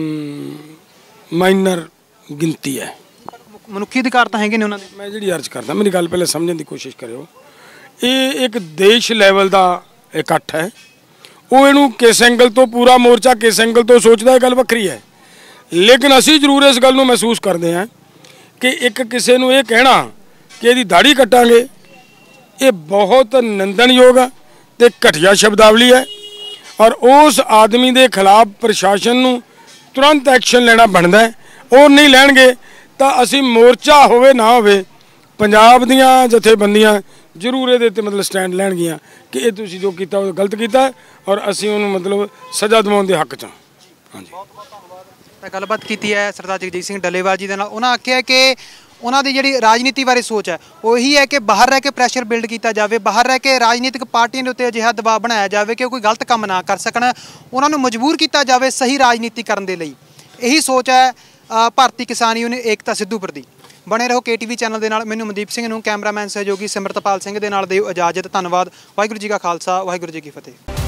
ਮਾਈਨਰ ਗਿਣਤੀ ਹੈ। ਮਨੁੱਖੀ ਅਧਿਕਾਰ ਤਾਂ ਹੈਗੇ ਨੇ ਉਹਨਾਂ ਦੇ। ਮੈਂ ਜਿਹੜੀ ਅਰਜ਼ ਕਰਦਾ, ਮੇਰੀ ਗੱਲ ਪਹਿਲੇ ਸਮਝਣ ਦੀ ਕੋਸ਼ਿਸ਼ ਕਰਿਓ। ਇਹ ਇੱਕ ਦੇਸ਼ ਲੈਵਲ ਦਾ ਇਕੱਠ ਹੈ, ਉਹ ਇਹਨੂੰ ਕਿਸ ਐਂਗਲ ਤੋਂ ਪੂਰਾ ਮੋਰਚਾ ਕਿਸ ਐਂਗਲ ਤੋਂ ਸੋਚਦਾ ਇਹ ਗੱਲ ਵੱਖਰੀ ਹੈ, ਲੇਕਿਨ ਅਸੀਂ ਜ਼ਰੂਰ ਇਸ ਗੱਲ ਨੂੰ ਮਹਿਸੂਸ ਕਰਦੇ ਹਾਂ ਕਿ ਇੱਕ ਕਿਸੇ ਨੂੰ ਇਹ ਕਹਿਣਾ ਕਿ ਇਹਦੀ ਦਾੜੀ ਕੱਟਾਂਗੇ, ਇਹ ਬਹੁਤ ਨਿੰਦਣਯੋਗ ਤੇ ਘਟੀਆ ਸ਼ਬਦਾਵਲੀ ਹੈ। ਔਰ ਉਸ ਆਦਮੀ ਦੇ ਖਿਲਾਫ ਪ੍ਰਸ਼ਾਸਨ ਨੂੰ ਤੁਰੰਤ ਐਕਸ਼ਨ ਲੈਣਾ ਬਣਦਾ ਹੈ। ਉਹ ਨਹੀਂ ਲੈਣਗੇ ਤਾਂ ਅਸੀਂ ਮੋਰਚਾ ਹੋਵੇ ਨਾ ਹੋਵੇ, ਪੰਜਾਬ ਦੀਆਂ ਜਥੇਬੰਦੀਆਂ ਜ਼ਰੂਰ ਇਹਦੇ 'ਤੇ ਮਤਲਬ ਸਟੈਂਡ ਲੈਣਗੀਆਂ ਕਿ ਇਹ ਤੁਸੀਂ ਜੋ ਕੀਤਾ ਉਹ ਗਲਤ ਕੀਤਾ ਔਰ ਅਸੀਂ ਉਹਨੂੰ ਮਤਲਬ ਸਜ਼ਾ ਦਿਵਾਉਣ ਦੇ ਹੱਕ 'ਚ ਹਾਂ। ਹਾਂਜੀ, ਤਾਂ ਗੱਲਬਾਤ ਕੀਤੀ ਹੈ ਸਰਦਾਰ ਜਗਜੀਤ ਸਿੰਘ ਡੱਲੇਵਾਲ ਜੀ ਦੇ ਨਾਲ। ਉਹਨਾਂ ਆਖਿਆ ਕਿ ਉਹਨਾਂ ਦੀ ਜਿਹੜੀ ਰਾਜਨੀਤੀ ਬਾਰੇ ਸੋਚ ਹੈ ਉਹ ਇਹੀ ਹੈ ਕਿ ਬਾਹਰ ਰਹਿ ਕੇ ਪ੍ਰੈਸ਼ਰ ਬਿਲਡ ਕੀਤਾ ਜਾਵੇ, ਬਾਹਰ ਰਹਿ ਕੇ ਰਾਜਨੀਤਿਕ ਪਾਰਟੀਆਂ ਦੇ ਉੱਤੇ ਅਜਿਹਾ ਦਬਾਅ ਬਣਾਇਆ ਜਾਵੇ ਕਿ ਉਹ ਕੋਈ ਗਲਤ ਕੰਮ ਨਾ ਕਰ ਸਕਣ, ਉਹਨਾਂ ਨੂੰ ਮਜਬੂਰ ਕੀਤਾ ਜਾਵੇ ਸਹੀ ਰਾਜਨੀਤੀ ਕਰਨ ਦੇ ਲਈ। ਇਹੀ ਸੋਚ ਹੈ ਭਾਰਤੀ ਕਿਸਾਨ ਯੂਨੀਅਨ ਏਕਤਾ ਸਿੱਧੂਪੁਰ ਦੀ। ਬਣੇ ਰਹੋ KTV ਚੈਨਲ ਦੇ ਨਾਲ। ਮੈਨੂੰ ਮਨਦੀਪ ਸਿੰਘ ਨੂੰ, ਕੈਮਰਾਮੈਨ ਸਹਿਯੋਗੀ ਸਿਮਰਤਪਾਲ ਸਿੰਘ ਦੇ ਨਾਲ ਦਿਓ ਇਜਾਜ਼ਤ। ਧੰਨਵਾਦ। ਵਾਹਿਗੁਰੂ ਜੀ ਕਾ ਖਾਲਸਾ, ਵਾਹਿਗੁਰੂ ਜੀ ਕੀ ਫਤਿਹ।